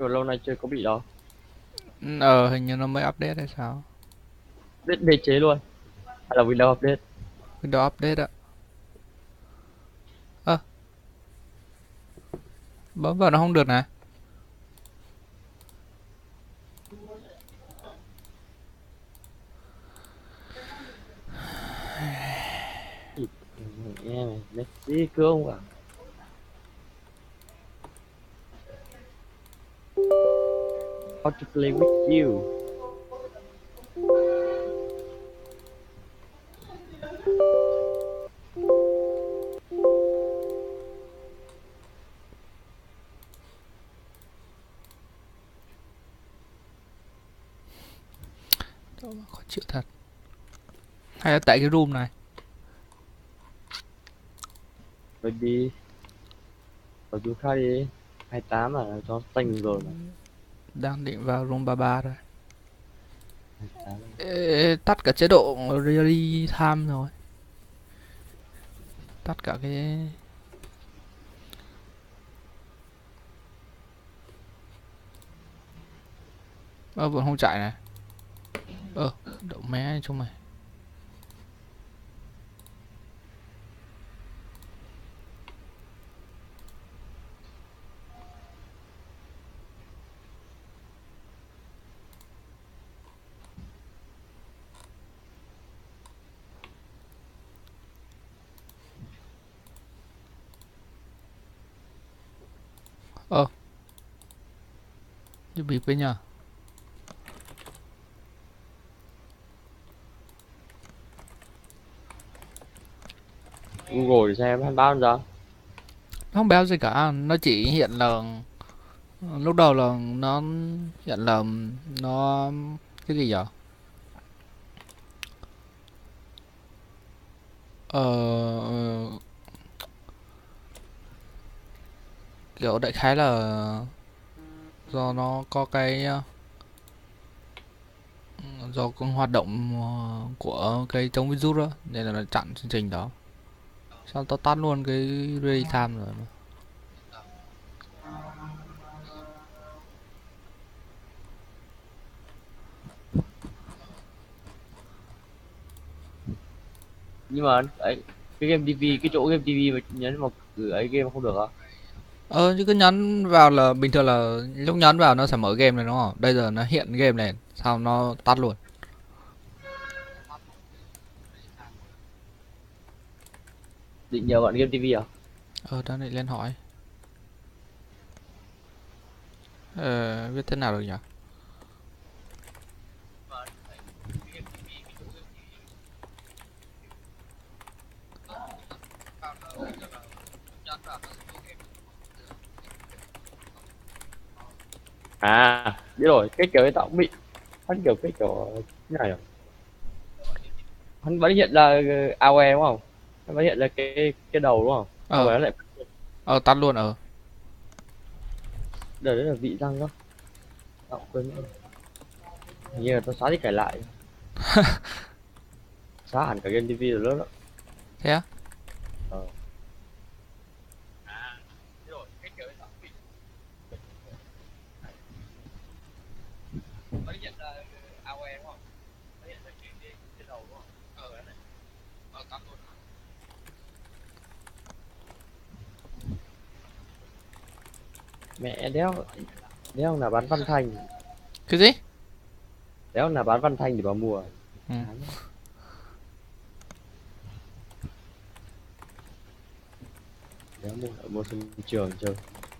Rồi lâu nay chơi có bị đâu. Hình như nó mới update hay sao. Update đế chế luôn. Hay là Windows update. Windows update ạ. Ơ, bấm vào nó không được nè. Ý, nghe mày, Messi cứ không à. How to play with you. Khó chịu thật. Hay là tại cái room này. Rồi đi. Ở dù khác đi. 28 là cho xanh rồi mà. Đang định vào room 33 rồi. 28. Ê, tắt cả chế độ real time rồi. Tắt cả cái... vẫn không chạy này. Đậu mé chúng mày. Ờ, Giúp bịp với nhờ. Google để xem hắn báo ra. Nó không béo gì cả, nó chỉ hiện là lúc đầu là nó hiện là nó cái gì vậy? Ờ, kiểu đại khái là do nó có cái do con hoạt động của cái chống virus đó nên là nó chặn chương trình đó. Sao tao tắt luôn cái real time rồi mà. Nhưng mà ấy, cái game TV, cái chỗ game TV mà nhấn vào cửa ấy game không được à? Chứ cứ nhấn vào là bình thường là lúc nhấn vào nó sẽ mở game này đúng không? Bây giờ nó hiện game này, sao nó tắt luôn? Định nhờ bạn game TV à? Tao lại lên hỏi. Viết thế nào được nhỉ? À, biết rồi, cái kiểu ấy tao cũng bị. Hắn kiểu cái kiểu thế này à? Hắn vẫn hiện ra AOE đúng không? Hắn vẫn hiện ra cái đầu đúng không? Xong Ờ, rồi nó lại Tắt luôn đời đấy là vị răng đó. Tao cũng quên mất. Hình như là tao xóa đi cải lại. Xóa hẳn cả game TV rồi đó. Thế á? Ờ. Mẹ đéo, đéo là bán văn thành. Cái gì? Đéo là bán văn thành để vào mùa. Ừ. Chán. Đéo mua sân trường chơi.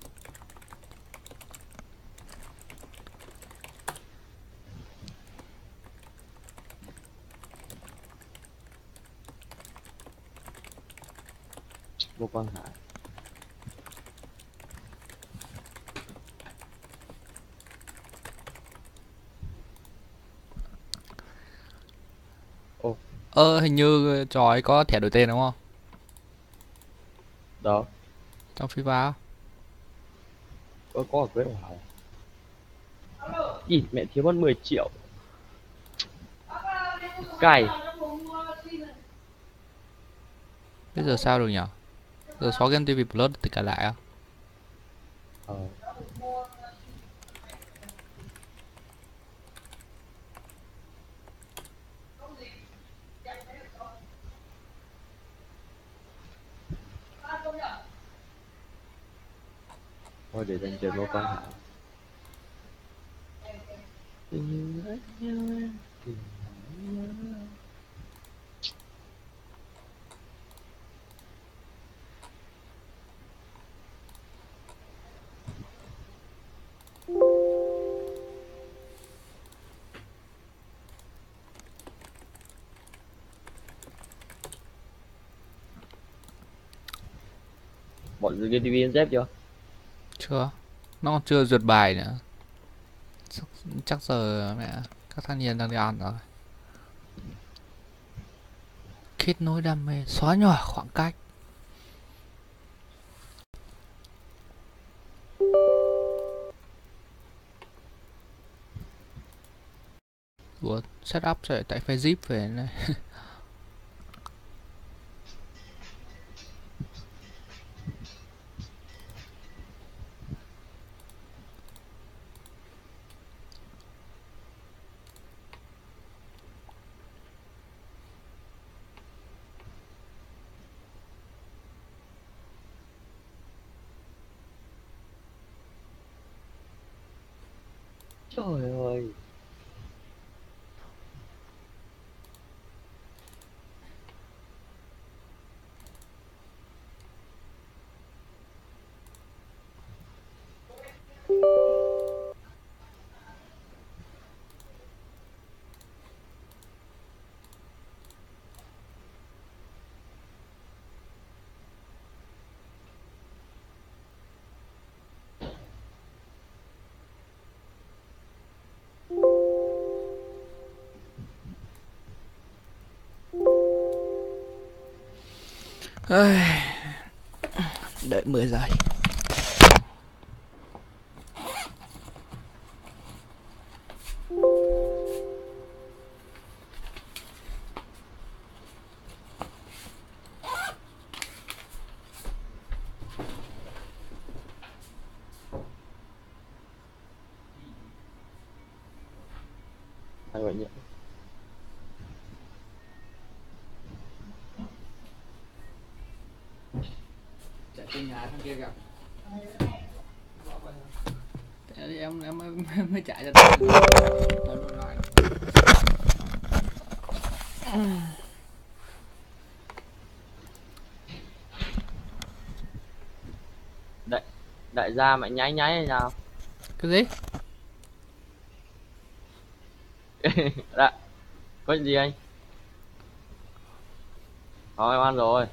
Mua Quang Hải. Ô, Hình như trò ấy có thẻ đổi tên đúng không? đó. Trong FIFA á. Có ở quế hỏa. Ỉ mẹ thiếu mất 10 triệu. Cày. Bây giờ sao được nhỉ? Giờ xóa game TV Plus tất cả lại á. Ờ. Thôi để dành tiền mua con hả? Tình anh nhớ, tình anh nhớ. Bọn game TV dép chưa? Chưa, nó còn chưa duyệt bài nữa. Chắc giờ mẹ các thanh niên đang đi ăn rồi. Kết nối đam mê, xóa nhỏ khoảng cách. Ủa, setup sẽ tại phải zip về này. Trời ơi. Đợi 10 giây. Hay vậy nhỉ? Chạy trên nhà thằng kia gặp. Em mới chạy ra tay. Đại đại gia mày nháy nháy hay sao? Cái gì? Dạ, có chuyện gì anh? Thôi em ăn rồi.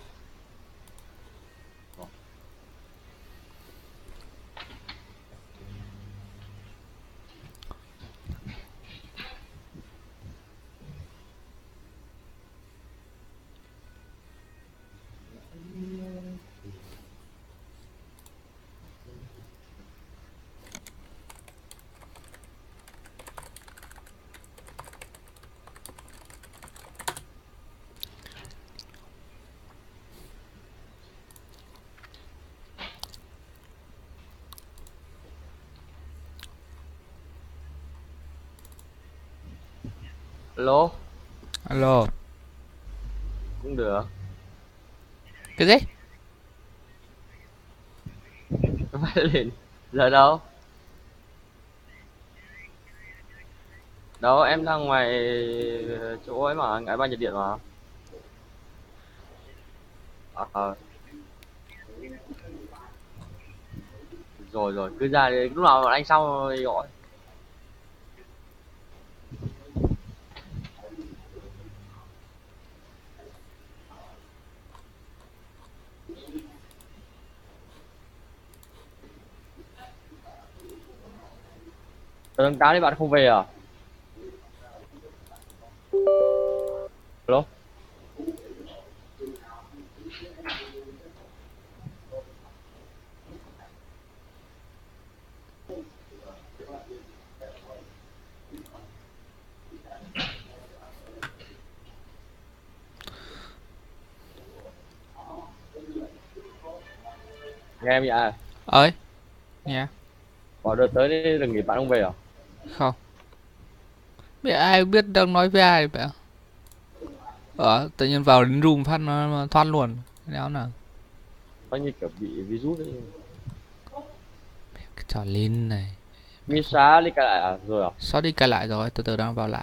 Alo, Alo. cũng được. Cái gì? Phải liền. Giờ đâu? Đâu em đang ngoài chỗ ấy mà, ngãi ba nhiệt điện mà. Ờ, rồi rồi, cứ ra đi, lúc nào anh xong rồi gọi. Tầng 8 thì bạn không về à? Alo, nghe em vậy? Ơi, nha. Bảo đợt tới đi đừng nghỉ bạn không về à? Không. Biết ai biết đang nói với ai vậy? Tự nhiên vào đến room phát nó thoát luôn. Đéo nào. Nó như kiểu bị virus ấy. Trò Lin này. Mẹ không. Misa đi cài lại à rồi à? Sao đi cài lại rồi, từ từ đang vào lại.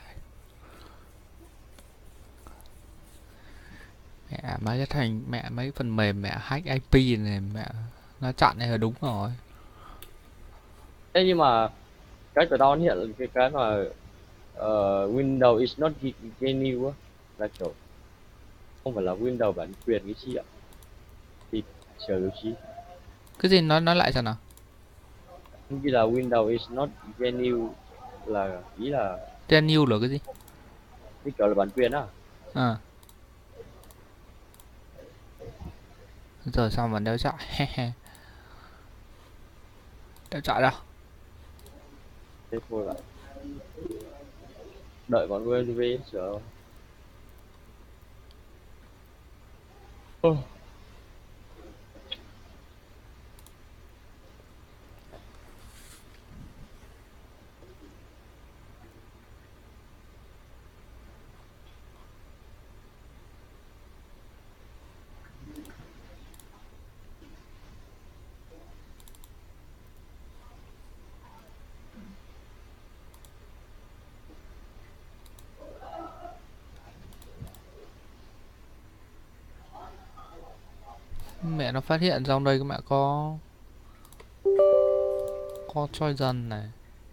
Mẹ mấy cái thành mẹ mấy phần mềm mẹ hack IP này mẹ nó chặn này là đúng rồi. Thế nhưng mà cái của tao nó hiện cái mà Windows is not genuine á, là kiểu không phải là Windows bản quyền cái chi ạ, thì sửa điều chi Cái gì nói lại xem nào. như là Windows is not genuine, là ý là Tên new là cái gì? cái kiểu là bản quyền á. À, giờ sao mà đeo chạy. Đeo chạy đâu? Thế thôi lại đợi bọn VNV sửa. Ôi, Mẹ nó phát hiện trong đây mẹ có choi dần này.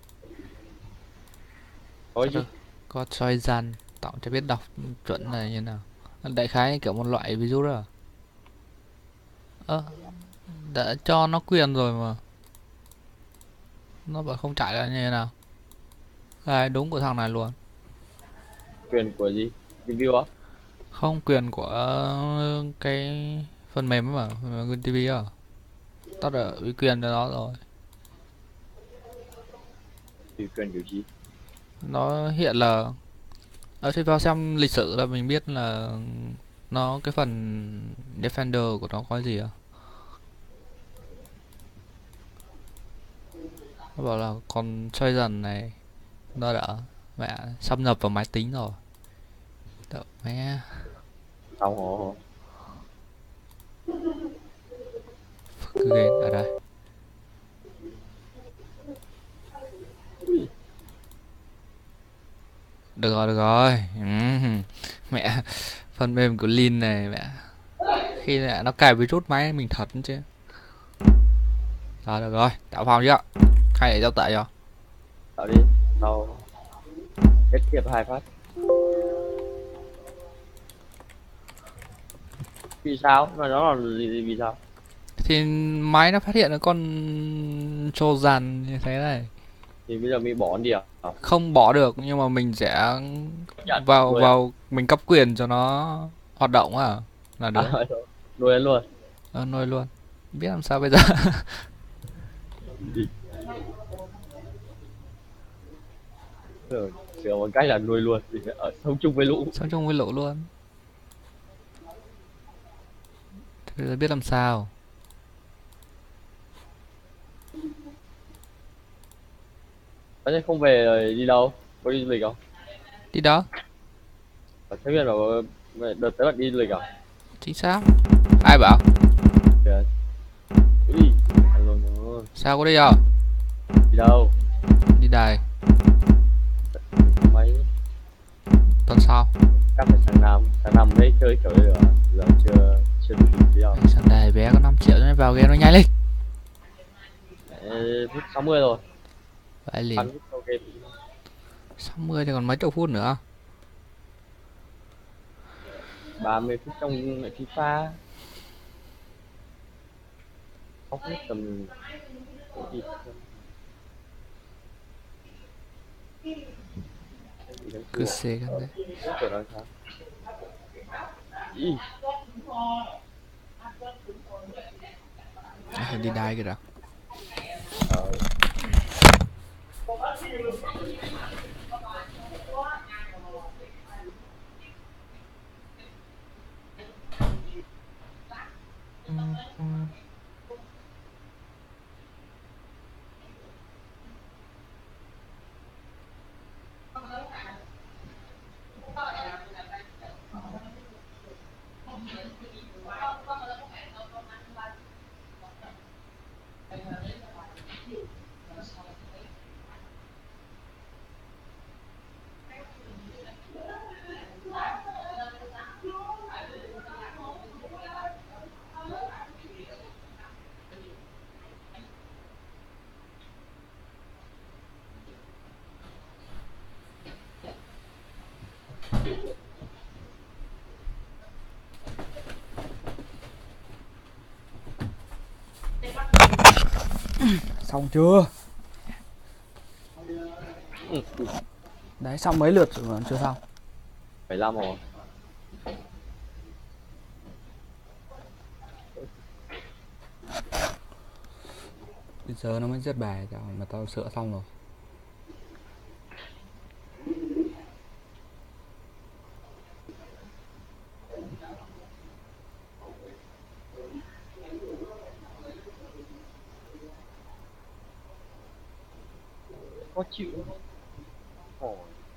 có Chắc gì được. Có choi dần, tao chưa biết đọc chuẩn này như nào. Đại khái kiểu một loại ví dụ đó. Ơ, đã cho nó quyền rồi mà nó bảo không chạy lại như thế nào. Đây, đúng của thằng này luôn. quyền của gì review á? Không, quyền của cái phần mềm ấy mà, Nguyên TV à. Tao đã ủy quyền cho nó rồi. Thì quyền kiểu gì? Nó hiện là ở trên vào xem lịch sử là mình biết là nó cái phần Defender của nó có gì à. Nó bảo là con chơi dần này nó đã mẹ xâm nhập vào máy tính rồi. Đậu mẹ. Xong hổ. Cứ ghê ở đây. Được rồi, được rồi. Mẹ, phần mềm của Lin này mẹ. Khi mẹ nó cài virus máy mình thật chứ. Rồi được rồi, tạo phòng chưa? Hay để giao tệ cho. Tạo đi, tao kết thiệp hai phát. Vì sao mà nó là gì, vì sao? Thì máy nó phát hiện là con Trojan như thế này. Thì bây giờ mình bỏ đi à? Không bỏ được nhưng mà mình sẽ Nhận vào nuôi à? vào mình cấp quyền cho nó hoạt động à là được. Nuôi luôn. Nuôi luôn. Biết làm sao bây giờ. Đi. Rồi, sửa một cách là nuôi luôn thì ở sống chung với lũ. Sống chung với lũ luôn. Thế giờ biết làm sao. Thế không về rồi đi đâu? Có đi du lịch không? Đi đó. Ở thế biết bảo đợt tới bạn đi du lịch à? Chính xác. Ai bảo? Kìa. Đi. Alo, Sao có đi đâu? đi đâu? Đi đài. Mấy Tuần sau. chắc phải tháng năm đấy chơi kiểu rồi giờ chưa chưa được đi đâu. Sân đài bé có 5 triệu cho nên vào game nó nhanh lên. Phút 60 rồi. Vậy liền. Ăn phút sau game 60 thì còn mấy triệu phút nữa. 30 phút trong FIFA. 6 phút tầm ít. Cứ xê cái đấy. Kiểu đó sao? Ý. Đi đài kìa. Ờ, Xong chưa? Ừ, Đấy, xong mấy lượt rồi mà chưa xong. 15 rồi. Bây giờ nó mới giết bài tao mà tao sửa xong rồi. Khó chịu. Ồ.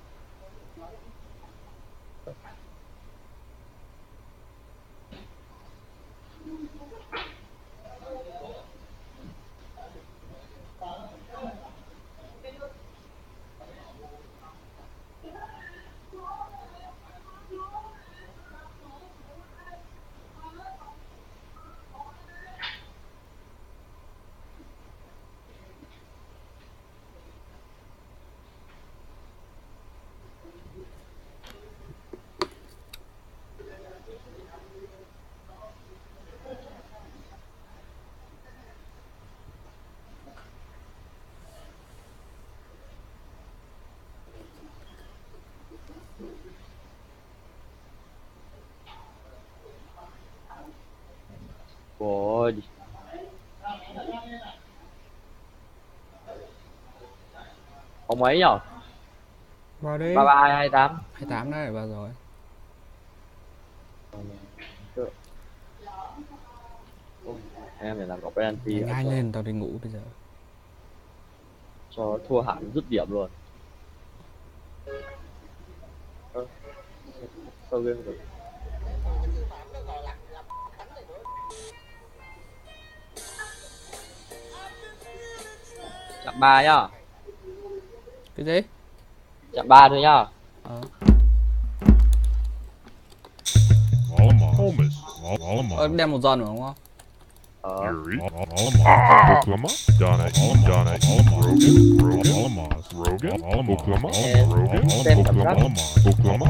Ôi. Ông mấy nhở? Vào đi. 3228. 28 đấy, vào rồi. Em phải làm có penalty Nhanh lên, tao đi ngủ bây giờ. cho thua hẳn dứt điểm luôn. Sao game rồi? Chạm 3 nhá. Cái gì? Chạm 3 thôi nhá. Đem một giòn nữa đúng không? Yuri, Oklahoma, Donna, Rogan, Oklahoma, Oklahoma,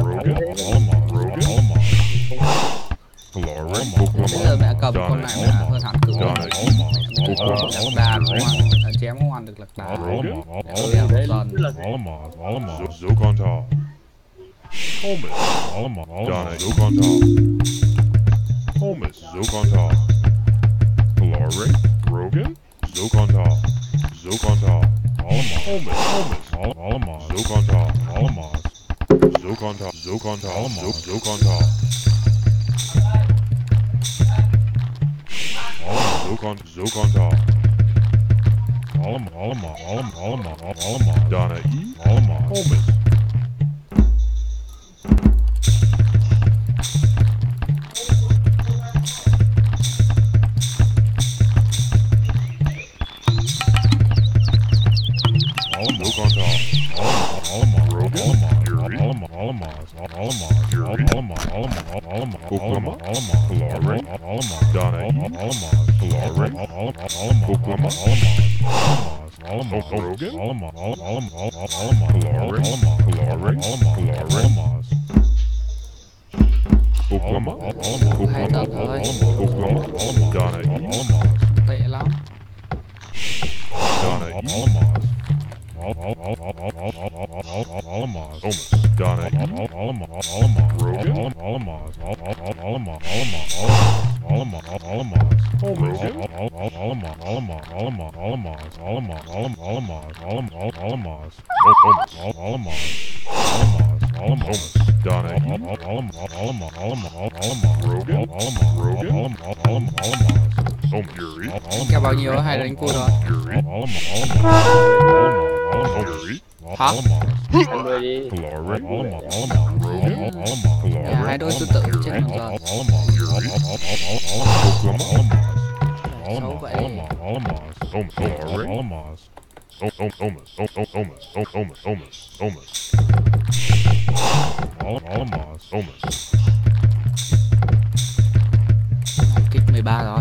Bây giờ mẹ cầm con này mẹ hơn hẳn cử. Lạc đà đúng không? Chém không ăn được lạc đà. Đem một giòn. Zokonta, Holmes, Donna, Zokonta, Holmes, Zokonta, Kalare, Rogan, Zokonta, Holmes, Zokonta, Zokonta, Zokonta, Zokonta, Zokonta, Donna E, Holmes. Tệ lắm. Kêu bao nhiêu hay đánh cua thôi. Hả? 20 đi. Hai đôi tương tự chết một giờ. Xấu vậy. Kích 13 rồi.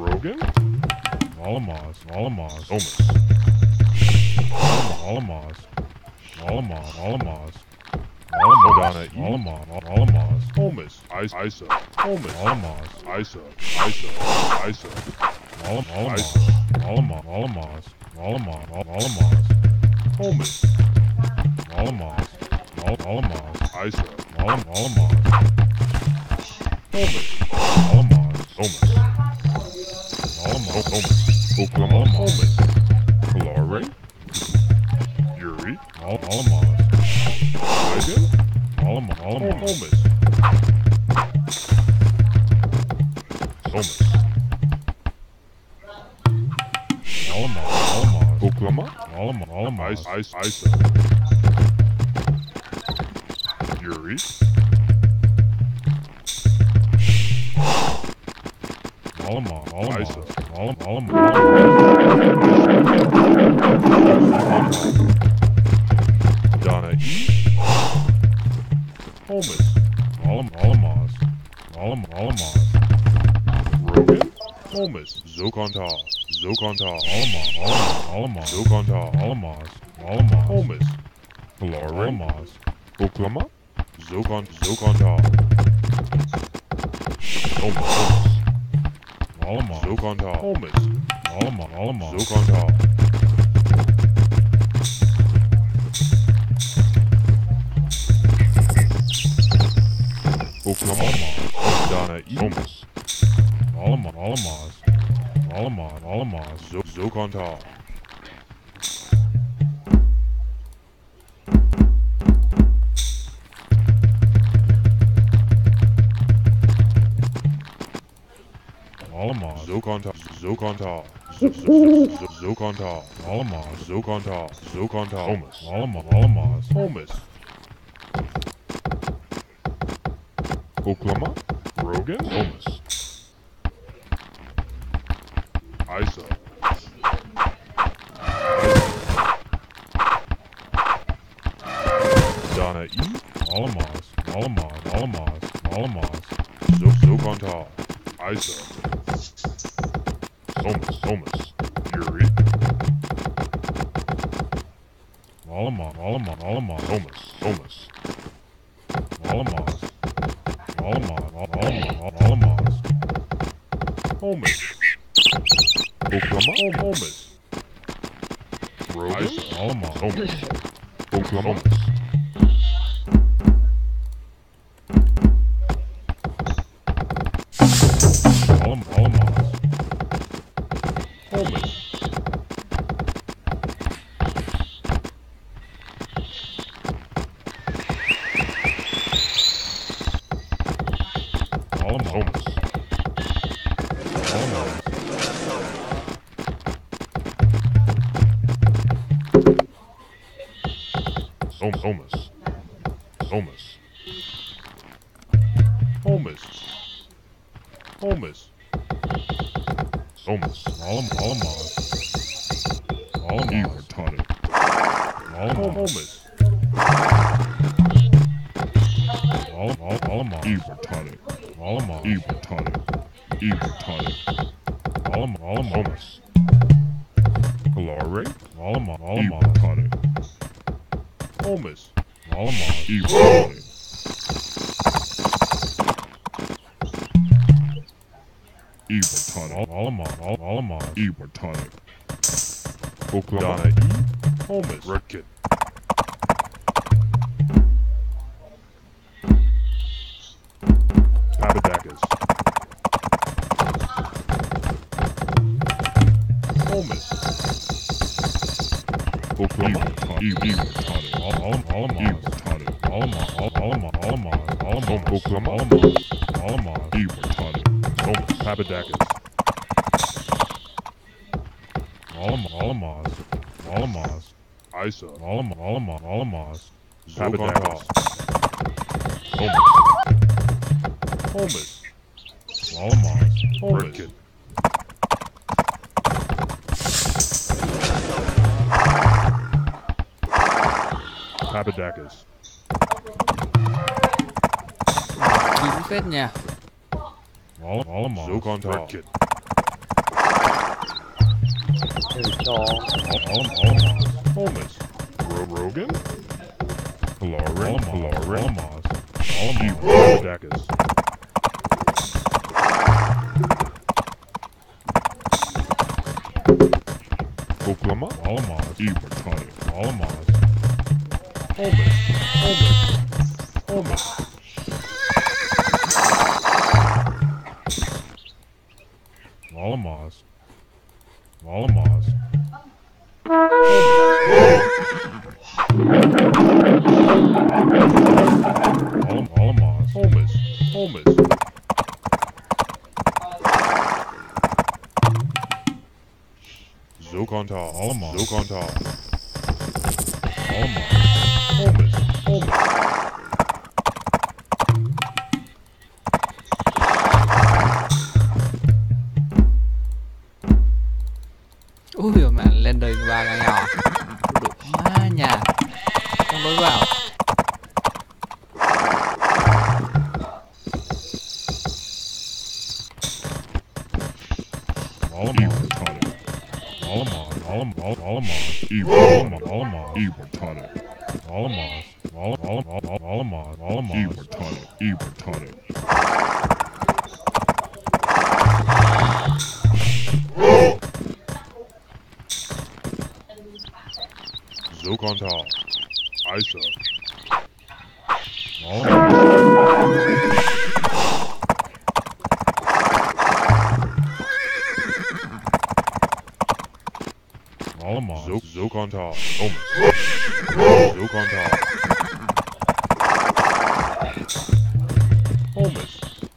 Rogan, Alamaz, Omus, Alamaz, Madonna, Alamaz, Omus, Isa, Omus, Alamaz, Isa, Alamaz, Omus, Alamaz, Isa, Alamaz, Omus, Oklahoma, Omus, Kalare, Yuri, Alamaz, Reagan, Omus, Alamaz, Oklahoma, Alamaz, Isa, Yuri, Alamaz, Donna E. Holmes, Alamaz, Rogan, Holmes, Zokonta, Alamaz, Zokonta, Alamaz, Holmes, Kalare, Alamaz, Oklahoma, Zokonta, Holmes, Alamaz, Zokonta, Holmes, Alamaz, Zokonta, Oklahoma, Donna E. Holmes, Alamaz, Zokonta, Alamaz, Zokonta, Alamaz, Zokonta, Holmes, Alamaz, Holmes, Oklahoma, Rogan, Holmes, Isa, Donna E. Alamaz, Zokonta, Isa, Holmes, Yuri, Alamaz, Holmes, Alamaz, Holmes, Oklahoma, Holmes, Rogan, Alamaz, Holmes, Oklahoma, Alamaz, Holmes, Holmes, Kalare, Holmes, Ibertonic, Oklahoma, Holmes, Redkit, Papadakis, Holmes, Oklahoma, Papadakis, Alamaz, Isa, Alamaz, Papadakis, Holmes, Alamaz, Redkit, Papadakis, Kín phết nha. Alamaz, Redkit, cho Holmes. Rogan. Halarin. Moss. Tabadakis. Oklahoma. Alamaz. Ibertonic. Alamaz. Holmes. Alamaz. Alamaz. Holmes. Zokontal. Alamaz. Zokontal. Alamaz. Holmes. Ui mẹ lên đời ba cái nhỏ đủ má nhà không đối vào. Zokontal. Isa. Alamaz. Zokontal. Holmes. Zokontal. Holmes.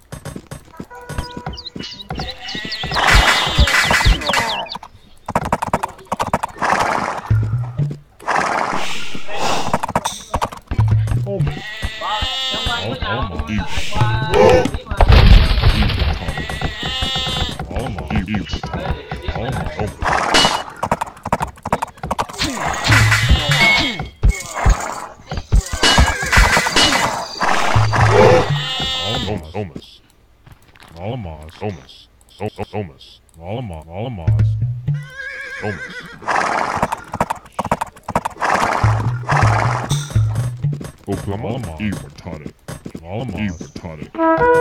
Oklahoma. Ibertonic. Ibertonic.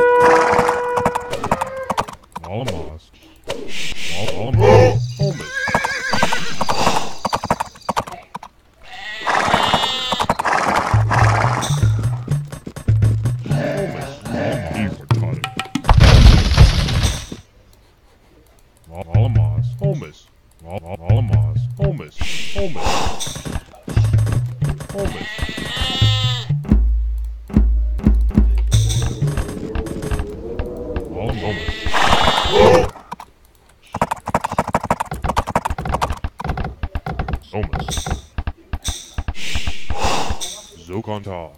Alamaz. Holmes. Alamaz. Holmes. Alamaz. Holmes. Zokontal.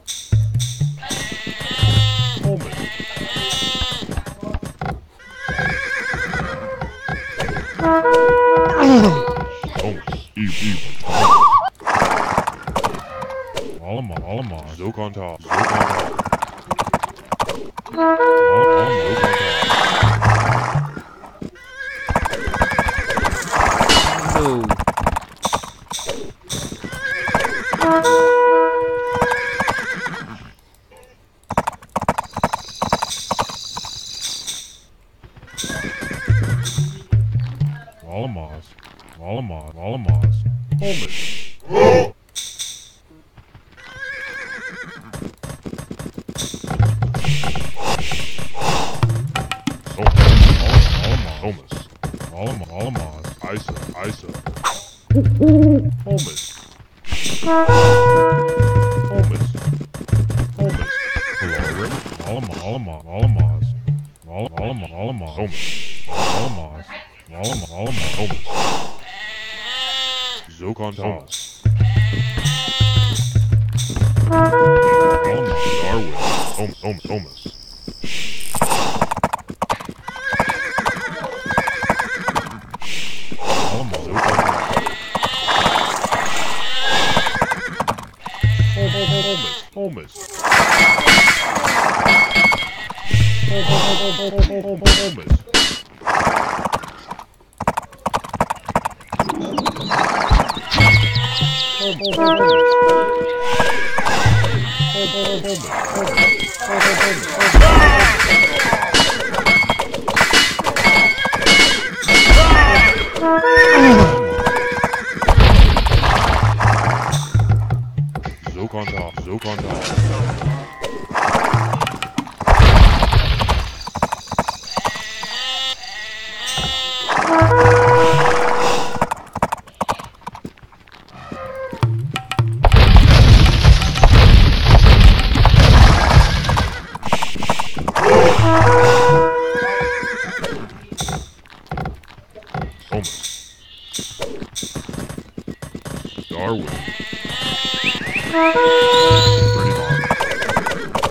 Holmes. Alamaz. Zokontal. Đồ. Alamaz. Holmes. Alamaz. Isa. Holmes. Halarin. Alamaz. Holmes. Zokontal. Darwin. Holmes. Holmes. Zook on top. Zook on top. Thomas. Darwin. Pretty hard.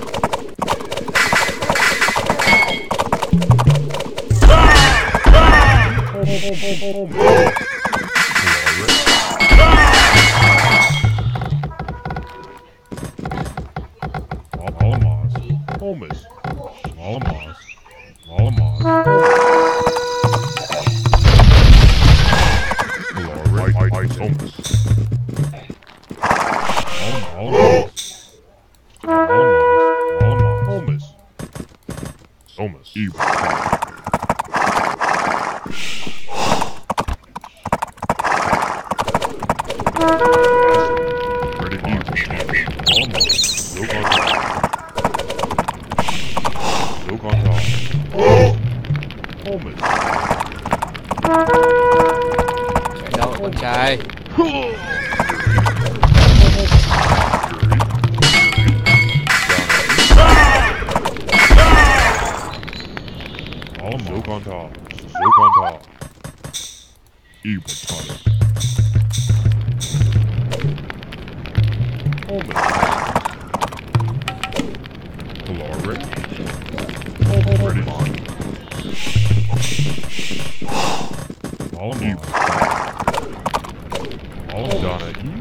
Malamaz. Thomas. Malamaz. Malamaz. I Thomas. Thomas. Thomas. Evil. Ready evil. Zook on top. Zook on top. Thomas. Chạy đâu con trai? Zook on top. Zook on top. Evil tonic. Thomas. Caloric. Ready on. Malamaz. Donahue.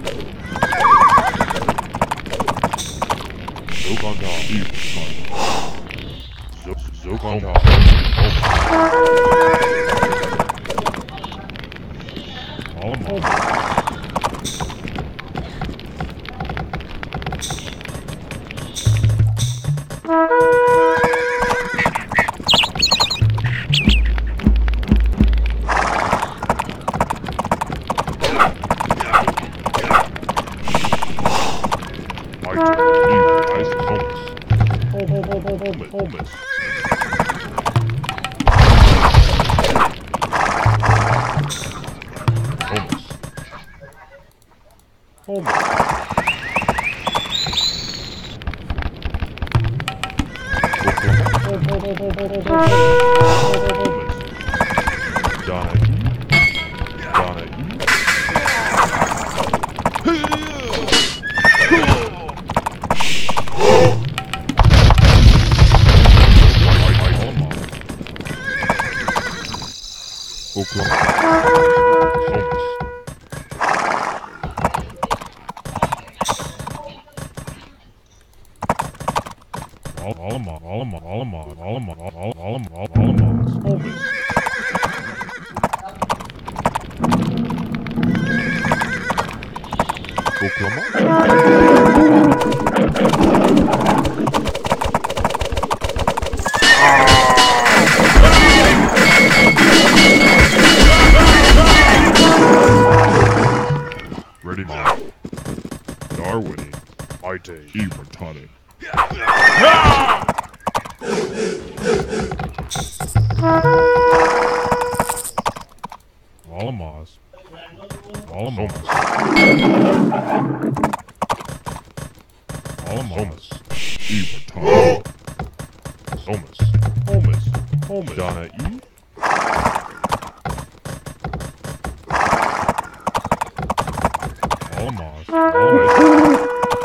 Zook on top. Evil tonic. Zook on top. Malamaz. Thomas. Ready, Mark. Darwin. Ite. Evertonic. Malamaz. Malamaz. Malamaz. Evertonic. Thomas. Thomas. Thomas. Donahue. Malamaz. Malamaz.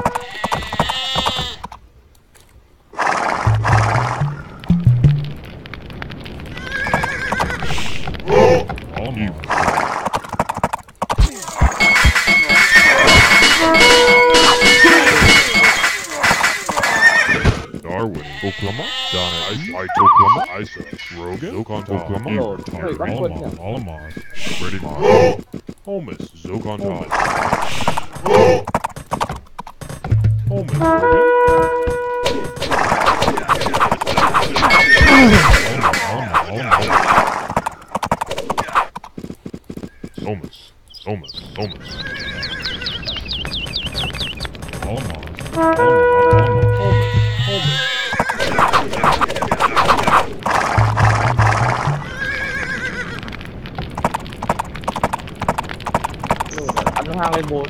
Darwin, Oklahoma, Donna, Oklahoma, Isa, Rogan, Oklahoma, Malamaz, Ready, Holmes, Zook on top. Ăn 24.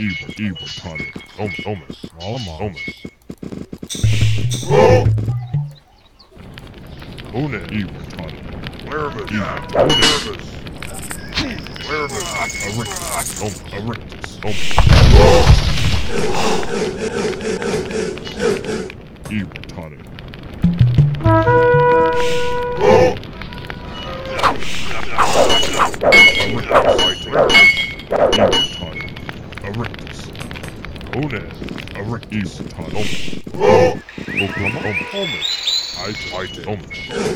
Evil Tonic. Omus. Alamos. Una Evil Tonic. Erebus. Erectus. Evil Tonic. Erectus. Ones. Erectus. Oklahoma. Omus. I did. Omus.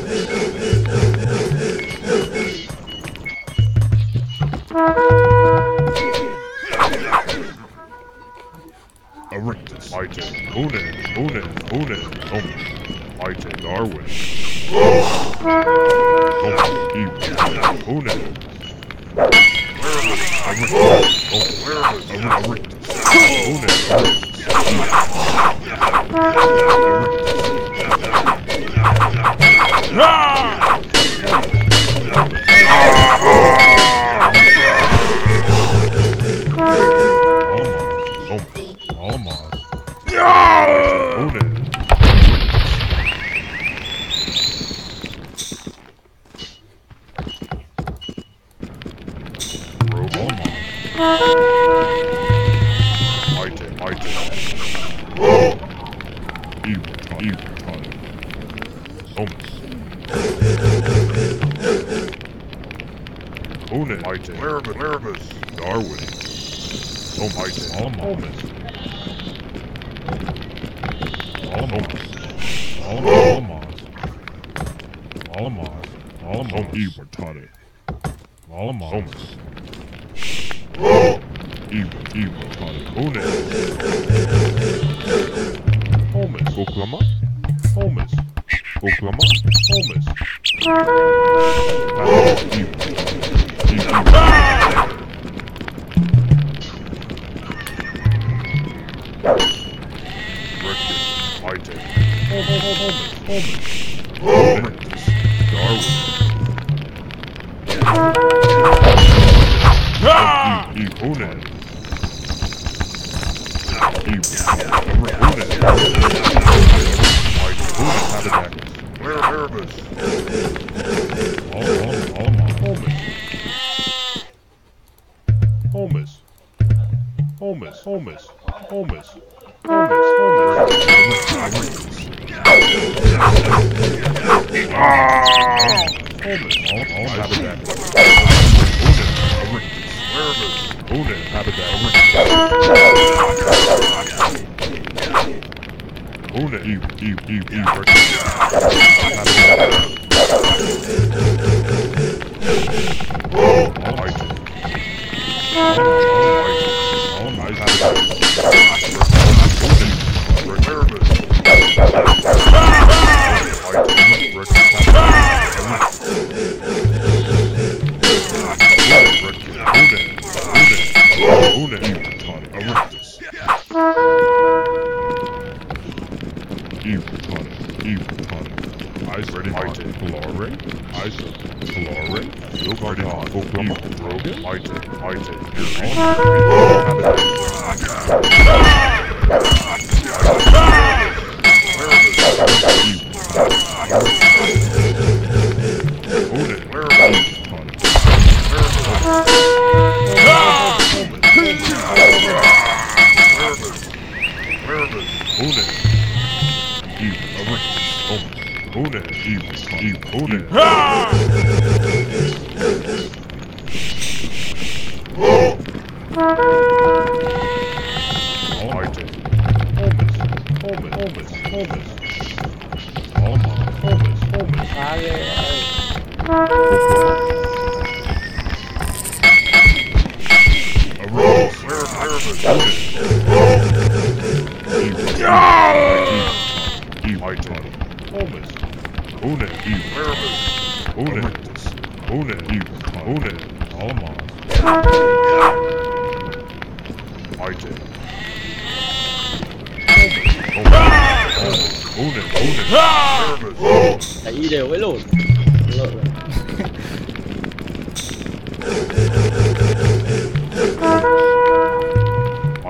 Erectus. I did. Ones. Omus. I did. Darwin. Ones. Erebus. Darwin. Alamos. Evil Tonic. Alamos. Evil Tonic. Omus. Oklahoma. Omus. Oklahoma. Omus. Tại y đều với lồn lộn rồi.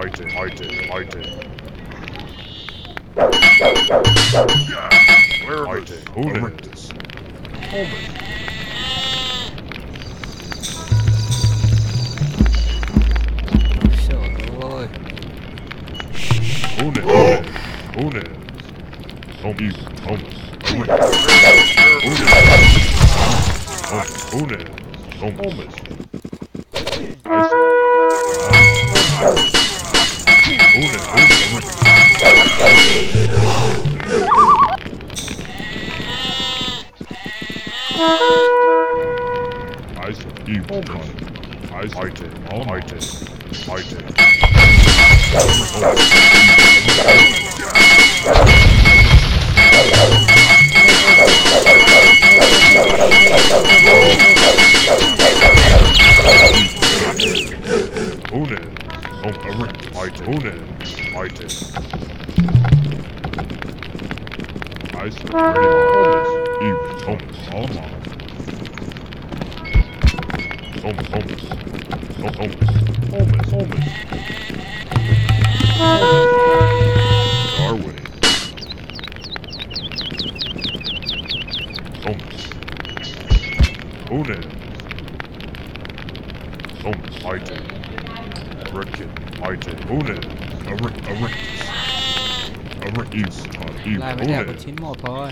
Lại mới đẹp có 91 thôi.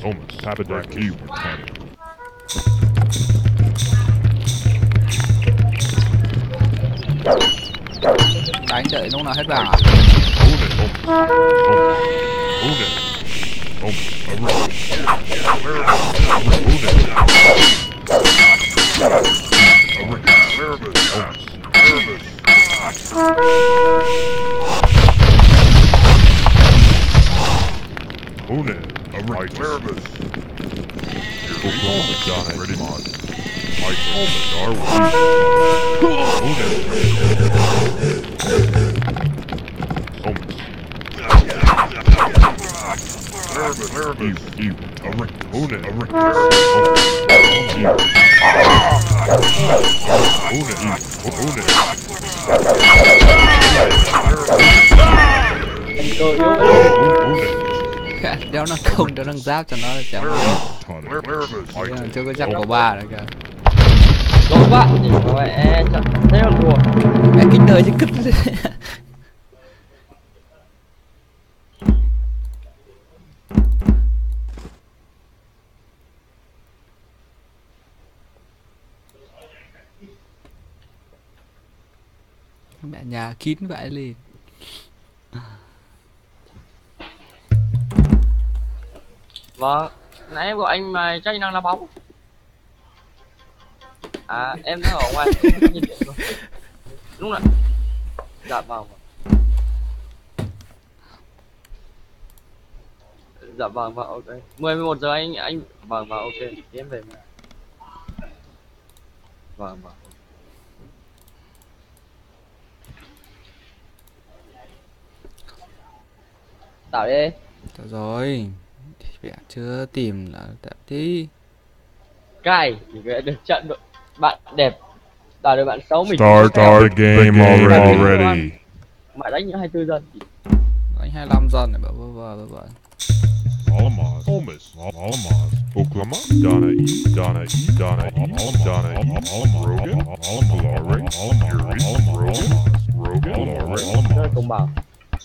Đánh đợi lúc nào hết vàng à? Đeo năng không, đeo năng giáp cho nó là chém. Chưa có chắc có 3 nữa kìa. Có bạn thì có chắc thế là thua. Mẹ kinh đời chứ cứt. Mẹ nhà kín vậy liền. Vâng, nãy em gọi anh mà chắc anh đang đá bóng. À, em đang ở ngoài nhìn điện rồi. Đúng rồi. Dạ vâng. Dạ vâng, ok. 11 giờ anh vâng ok, em về. Vâng. Tạo đi. Được rồi. Mẹ chưa tìm là tạm tí. Cay thì cái được trận đội bạn đẹp. Tạo được bạn xấu mình. Start the game already. Mãi đánh những 24 dân. Đánh 25 dân này bảo vâng. Alamos, Alamos, Oklahoma, Donna, Rogan, Rogan, công bằng.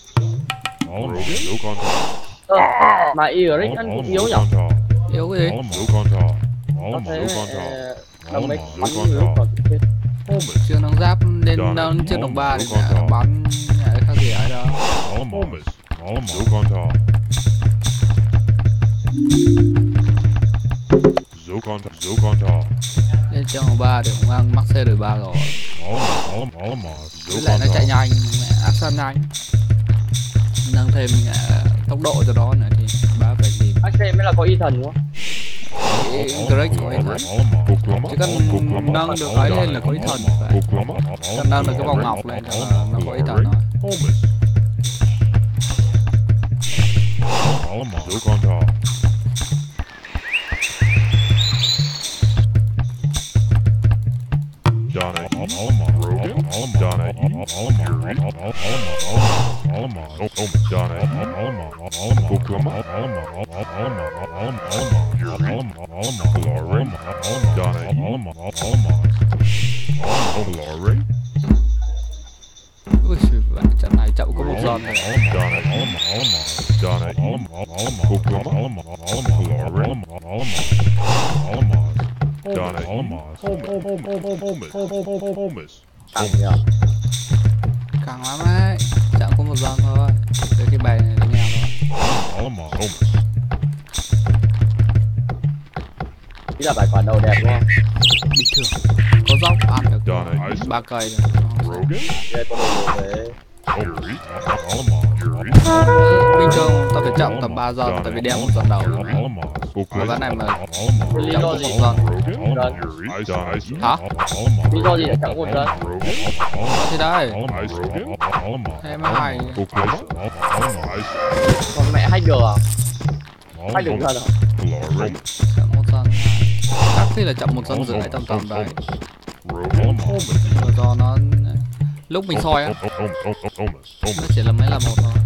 Mà yêu đấy anh cũng yếu nhỉ? Yếu cái gì? Nó thấy đồng mấy bắn yếu còn chết. Chưa nâng giáp lên chưa đồng 3 thì bắn cái khác gì ấy đâu. Lên trong đồng 3 thì cũng ăn mắc xe đời 3 rồi. Với lại nó chạy nhanh, action nhanh. Nâng thêm tốc độ cho đó nữa thì bá phải tìm. AC mới là có y thần đúng không? Greg có ý thần. Chỉ cần nâng được ấy lên là có ý thần phải. Cần nâng được cái vòng ngọc lên là nó có ý thần rồi. Donna, Alamos, Donna, Alamos, Oklahoma, Yuri, Glory, Donna, Glory, Ui, trận này chậu có một giòn rồi. Donna, Oklahoma, Glory, Donna, Holmes, Thằng nhờ. Càng lắm ấy, chậu có một giòn thôi. Cái bài này đến nhà thôi. Alamos, Ý là bài quả đầu đẹp đúng không? Bình thường. Có dốc ăn được Donna, 3 cây rồi. Rogan, Ghê có đồ về. Yuri, Alamos, Yuri, Bình thường tao phải chậm tầm 3 giòn tại vì đeo một giòn đầu. Alamos, Và ván này mà Lý chậm do có gì? một giòn. Rogan, Yuri, Donna, Hả? Lý do gì lại chẳng một dân? Rogan, Thì đây, Rogan, thế mới hay. Oklahoma, Còn mẹ hacker à? Hacker dân à? Glory, Chậm một giòn. Chắc khi là chậm một giòn rưỡi tầm đấy. Rogan, Rồi do nó lúc mình soi á, nó chỉ là mấy là một thôi.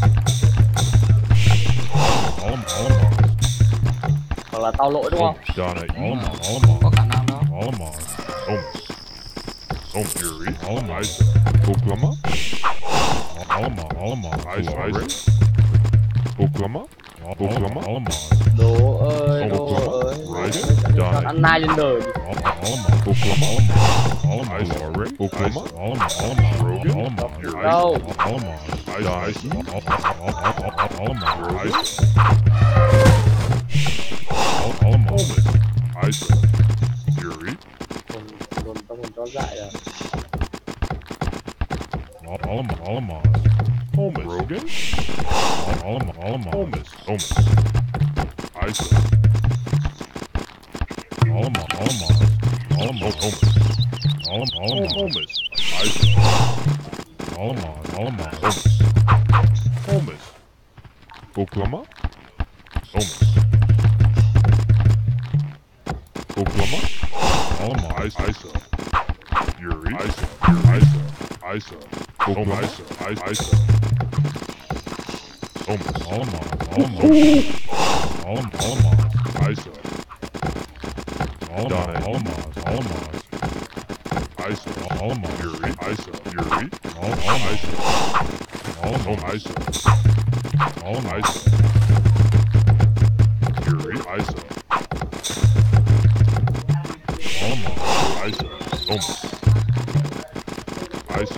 Hoặc là tao lỗi đúng không? Có khả năng đó. Đồ ơi, con ăn nai lên đời. Đâu? Còn tao còn chó dại à? Rogan, Holmes, Oklahoma, Oklahoma, Isa, Yuri, Isa, Oklahoma, Isa, Isa, Donna, Isa, Yuri, Isa, Yuri, Isa, Isa, Yuri, Isa, Isa, Isa,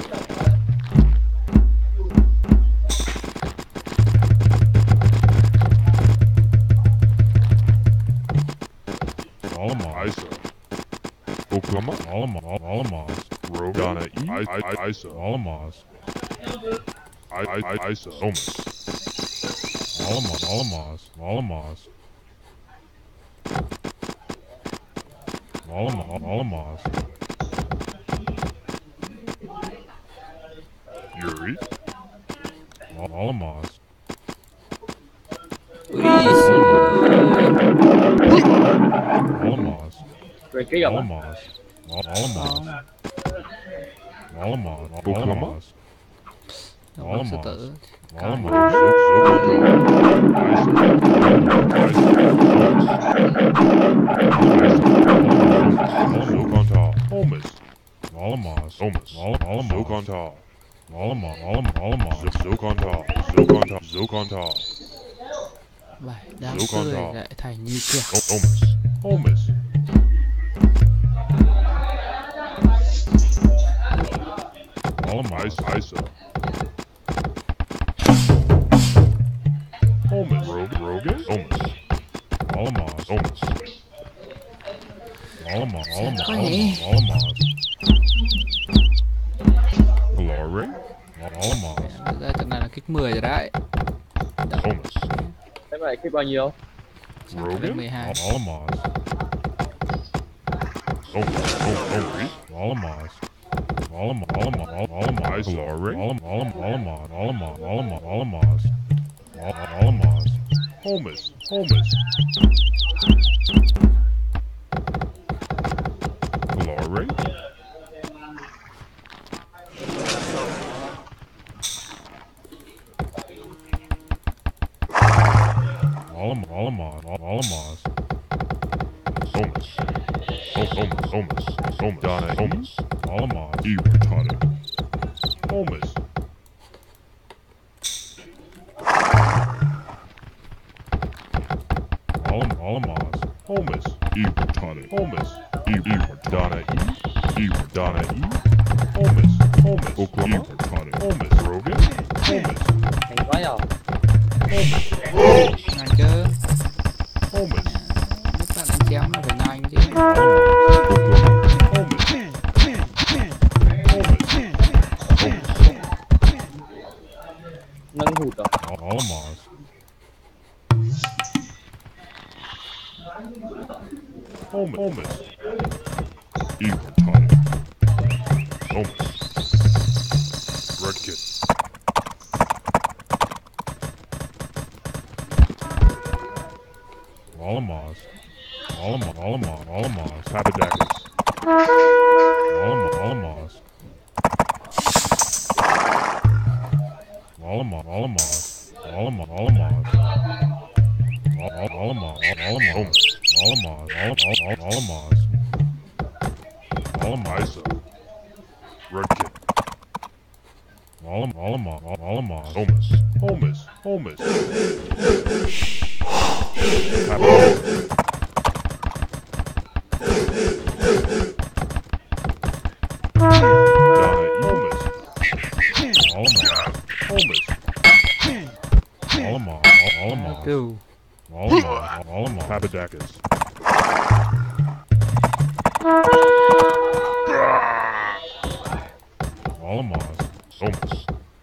Isa, Oklahoma, Donna, Isa, Isa, Yuri, Về cái gặp á? Oklahoma, Nó sẽ tự bài đang tươi lại thành như kia. Có nhỉ? Ra trận này là kích 10 rồi đấy. Thế mày kích bao nhiêu? Kích 12. Alamos. Somas. Somas. Donna Somas. Alamos. E retarded. Somas. Alamos. Holmes. E retarded. Holmes. E Donna E. Donna E. Holmes. Oklahoma. E retarded. Holmes. Rogan. Holmes. Hay quá rồi. Nhanh chứ. Holmes. Lúc bạn đánh chém là phải nhanh chứ. Nâng hụt rồi. Alamos. Holmes. E retarded. Holmes. Red kid. Alamos. Haberdakers. Alamos. Alamos. Alamiza. Red kid. Alamos. Holmes. Haberdakers. Kêu. Alamos. Haberdakers. Alamos. Somas.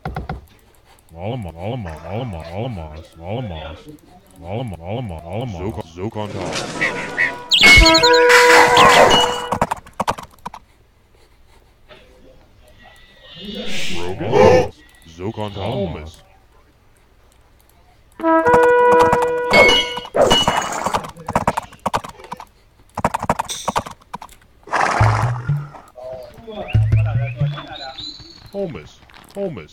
Alamos. Zokontar. Rogan. Zokontar. Holmes. Holmes.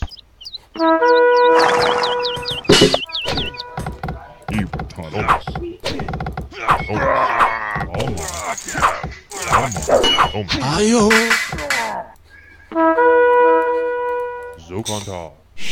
E retarded. Holmes. Ayo. Zokontar.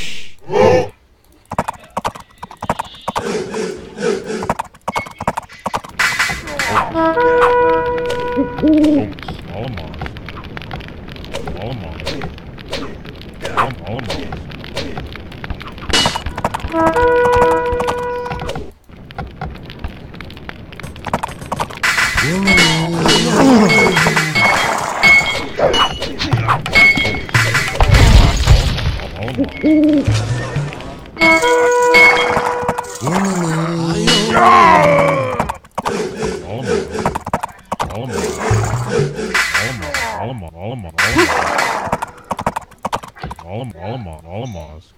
Alamos.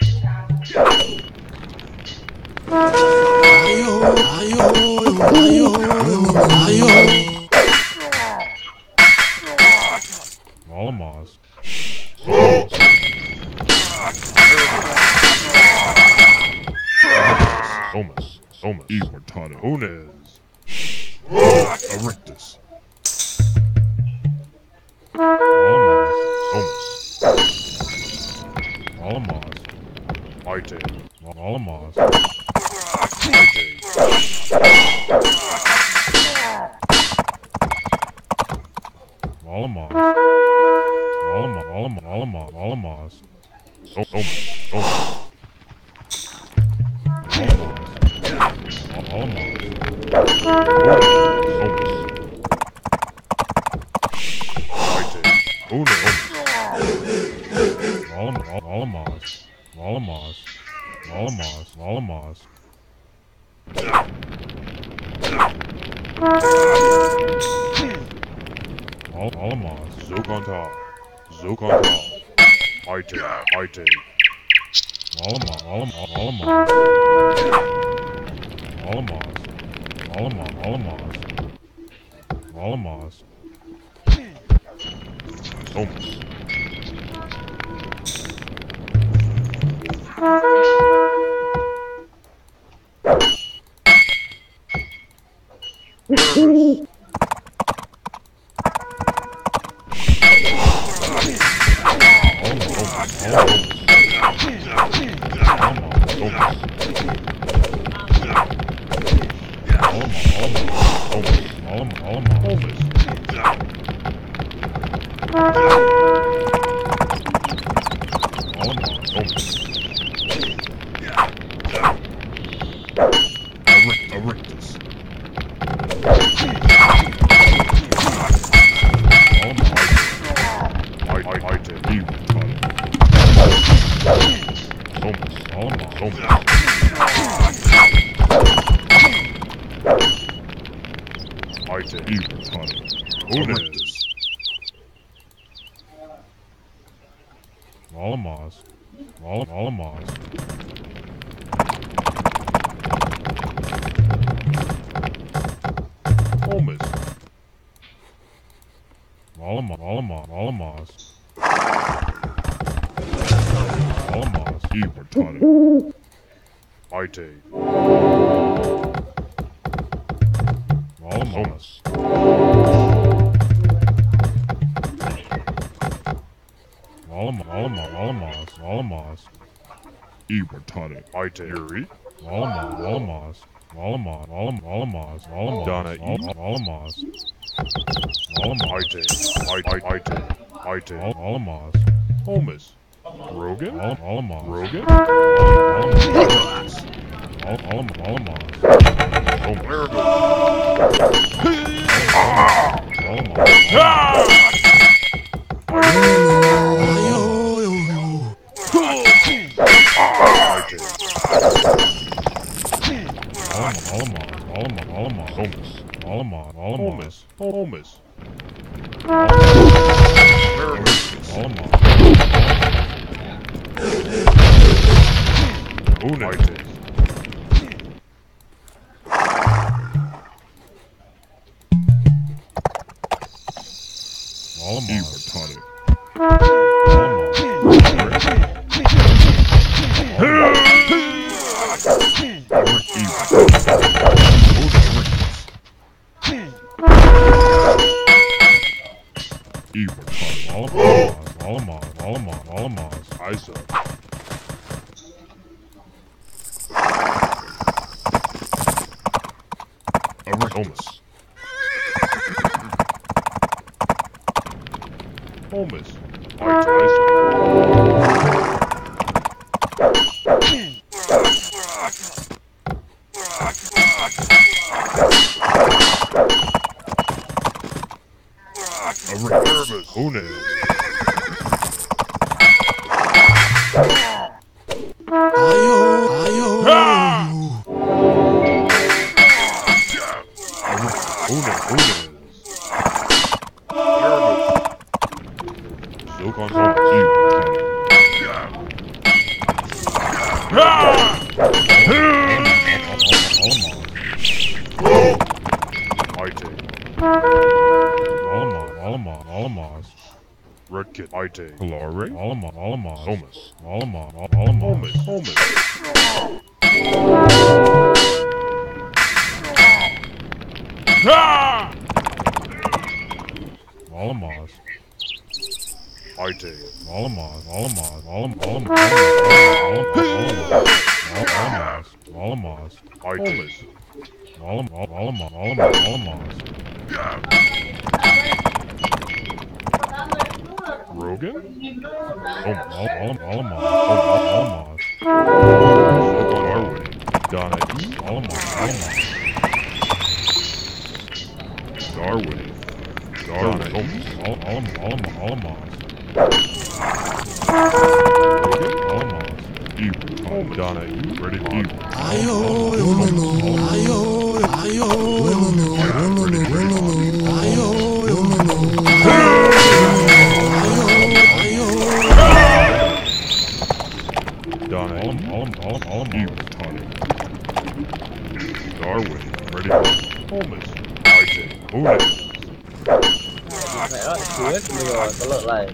Alamos. Somas. E retarded. Unes. Erectus. Alamos. Ite. Alamos. Alamos. Zokontar. Ite. Alamos. Mighty evil Tony. Owners. Malamaz. Malamaz. Holmes. Malamaz. Malamaz. Evil Tony. Mighty. Malamaz. Malamaz. Iwatani. Mighty. Yuri. Malamaz. Donna E. Malamaz. Mighty. Malamaz. Holmes. Rogan. Rogan. Holmes. United. Iwatani. Malamaz. Isa. Holmes. Redkit. Mighty. Hilary. Malamaz. Holmes. Holmes. Malamaz. Mighty. Malamaz. Mighty. Malamaz. Rogan? Malamaz. Darwin. Donna E. Malamaz. Darwin. Donna E. Malamaz. Evil. Donna E. Ready. Evil. Donna E. Evil. Tony. Darwin. Ready. Holmes. Mighty. Owners. Mẹ đó, chết rồi, có lợi này.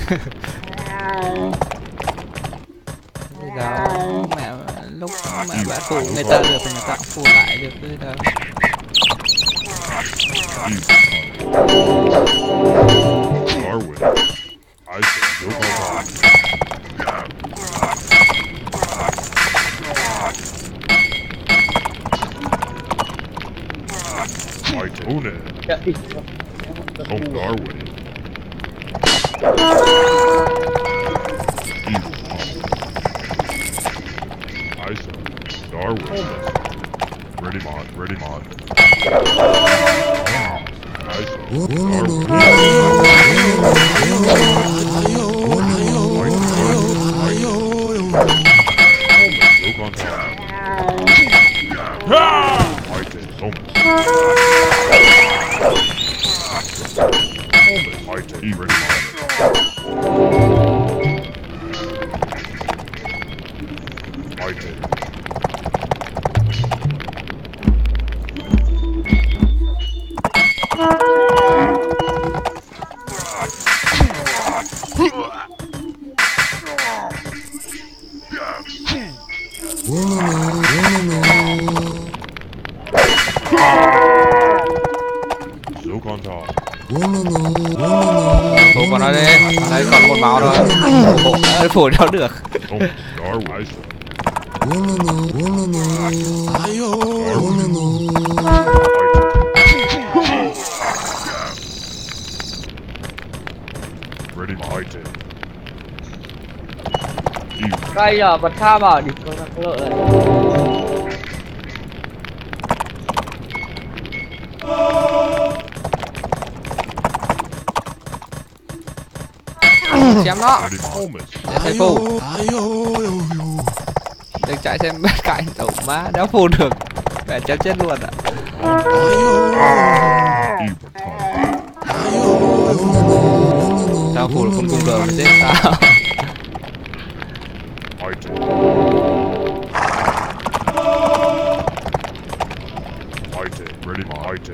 Bây giờ mẹ lúc mẹ bả phụ người ta được thì người ta cũng phụ lại được bây giờ. Darwin. I said no more. Mighty. Owners. Oh, Darwin. Evil. I said Darwin. Ready mod. I said Darwin. Zokonta. Aite. Holmes. Aite. Ready mine. Aite. Zokonta. Thủ vào nó đi. Đây còn một máu rồi. Ủa, phủ nó được. Holmes. Darwin. Ready mine. Cây à, bật tham à, địch con lợi này. Chém nó. Ready Holmes. Để thầy phù. Đừng chạy xem bên cạnh tẩu má đéo phù được. Mẹ chém chết luôn ạ. Sao phù được con cung đường mà chết sao? Ready mine.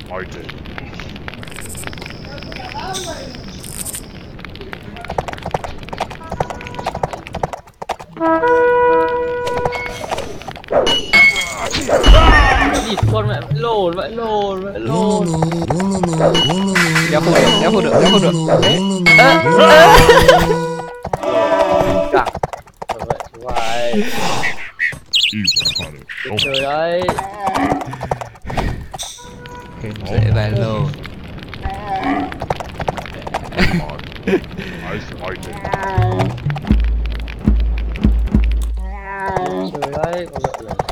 Địt con mẹ vãi lồn. Đéo phù được. Cẳng. Vậy chú hoài. Trời ơi. Dễ bài lô. Trời ơi, con lợi này.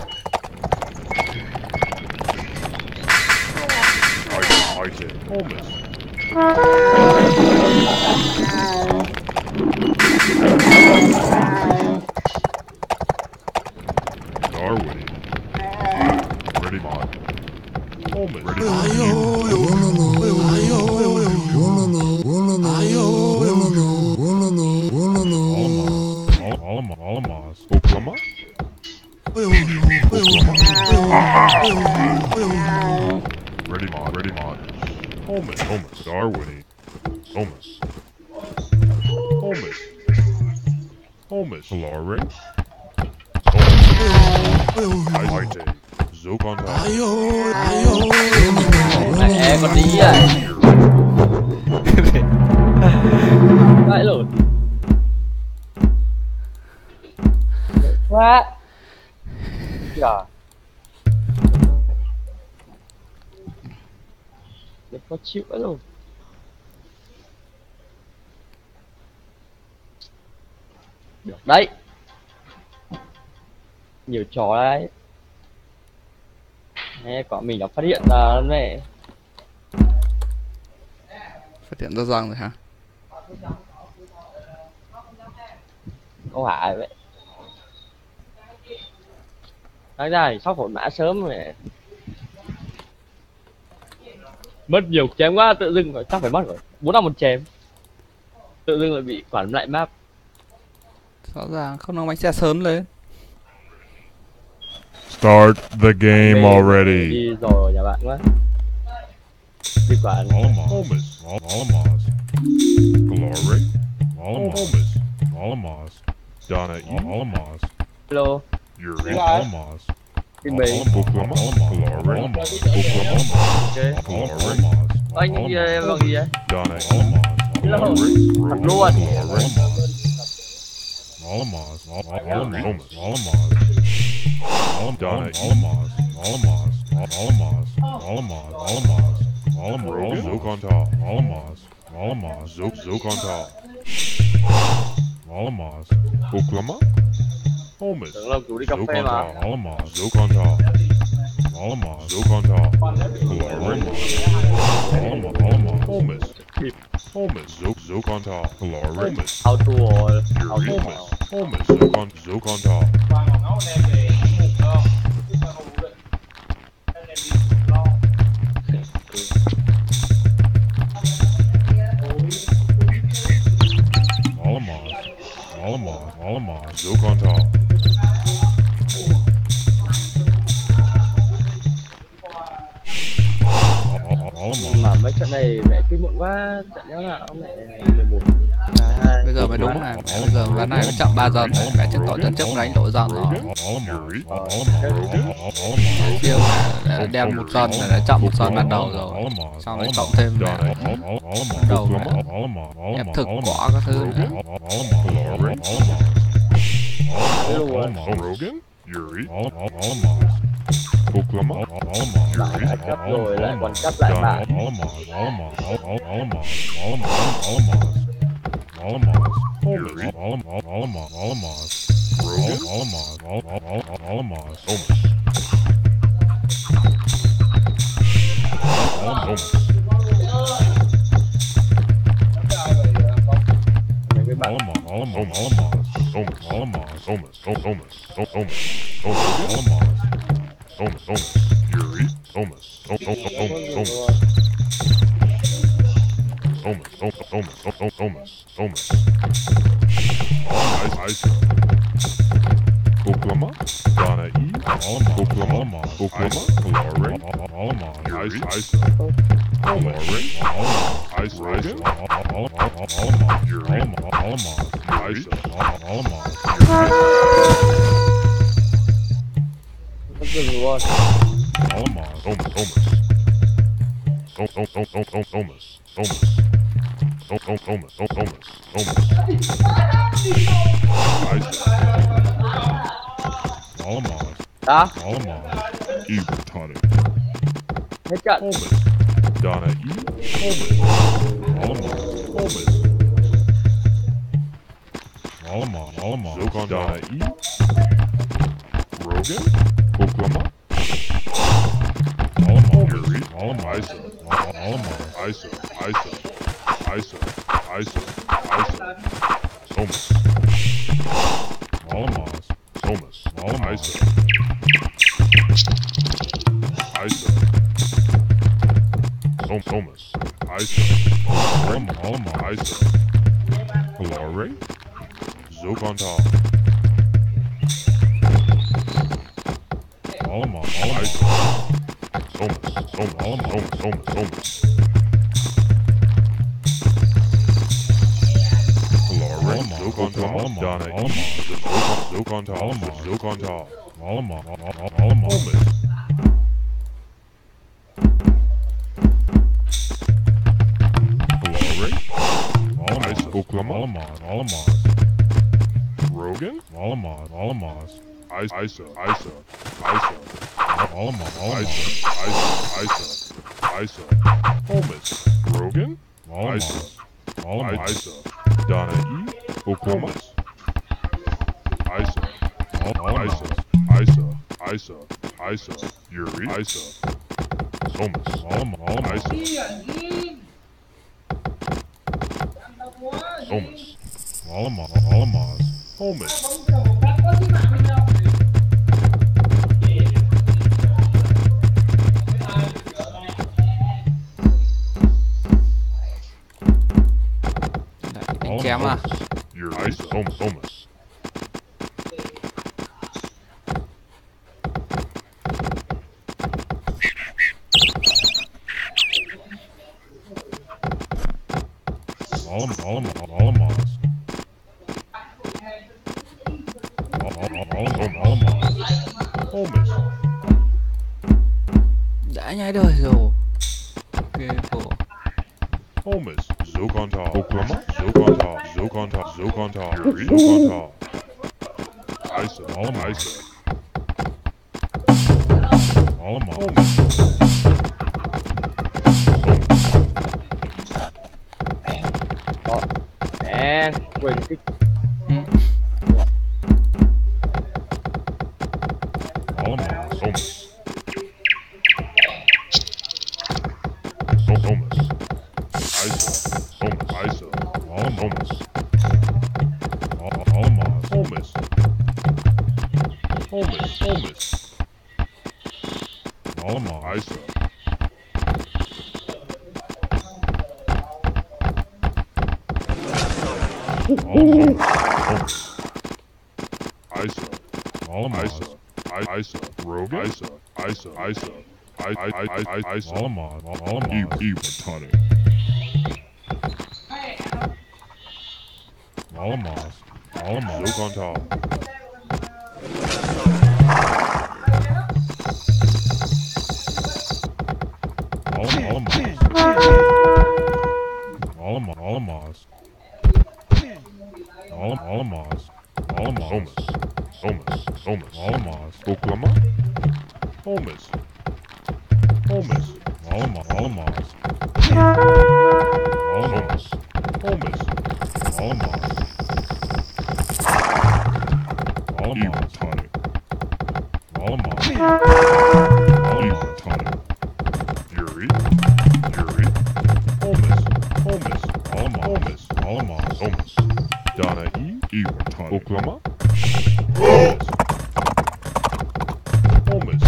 Darwin. Ready mine. Holmes. Ready Alamos. Oklahoma. Ready mod. Holmes. Darwin. Holmes. Lare. Aite. Zokonta. Mẹ con đi à. Vãi lồn. Quá. Trời. Được có chịu vãi lồn. Được đấy. Nhiều trò đấy. Nghe quả mình đã phát hiện ra mẹ. Phát hiện ra răng rồi hả? Câu hỏi vậy. Nói ra thì sóc hồn mã sớm mẹ. Mất nhiều chém quá, tự dưng phải chắc phải mất rồi. 4-5 chém. Tự dưng lại bị quản lại map. Rõ ràng không năng bánh xe sớm lên. Start the game already. Đi rồi nhà bạn quá. Đi quản. Holmes. Glory. Alamos. Donna E. Alamos. Hello. Yuri. Alamos. Team mình. Oklahoma. Glory. Oklahoma. Glory. Anh vâng gì vậy? Donna Alamos. Glory. Thật luôn. Alamos. Donna Alamos. Zokonta. Zokonta. Alamos. Oklahoma. Holmes. Tưởng là chú đi cà phê mà. Alamos. Zokonta. Glory. Alamos. Holmes. Holmes, Zokontal, Polari, Holmes, auto Yuri, auto Holmes, Zokontal, Qua ngọn nó đem về mục không? Chứ sao không được? Đem đi lo. Malamaz, Zokontal, mà mấy trận này mẹ kinh muộn quá, trận nhớ là ông mẹ 11 12 Bây giờ mới đúng này, bây giờ ván này nó chậm 3 giờ này, mẹ trước tội trận trước đánh đổi giòn rồi. Yuri, Chiêu mà đem 1 giòn là đã chậm 1 giòn ban đầu rồi. Sau này cộng thêm đầu mẹ ép thực quả các thứ nữa. Rogan, Yuri, Oklahoma, bạn đã cấp rồi lại còn cấp lại bạn mấy cái bạn Oklahoma, Donna E, Oklahoma, Polari, Ice, Polari, Ice, Yuri, Ice, nó dừng luôn đó Evertonic, hết trận Holmes, Donna E, Holmes, Zokon, Donna E, Rogan, Oklahoma, Yuri, Isa, Somas, Somas, Isa, Somas, Isa, Polare, Zokontal, Isa, Somas, Polare, Zokontal, Donna E, Zokontal, Holmes, Oklahoma, Rogan, Isa, Holmes, Rogan, Isa, Donna E, Oklahoma, Isa, Yuri, Isa, Somas, Isa, Somas, Holmes, Đánh chém à. Yuri, Somas, Holmes, Đã nhai đời rồi. Ok bộ. Holmes, Zokontal, Oklahoma, Zokontal, Yuri, Zokontal, Isa, Holmes, đó nè quên cái Somas, Isa, Holmes. Alamos. Holmes. Holmes. Alamos. Isa. Holmes. Isa. Alamos. Isa. Rogan. Isa. Alamos. Iwatani. Alamos. Look on top. Alamos. Oklahoma. Holmes. Alamos. Iwatani. Iwatani. Yuri. Holmes. Donna E. Iwatani. Oklahoma. Holmes. Alamos.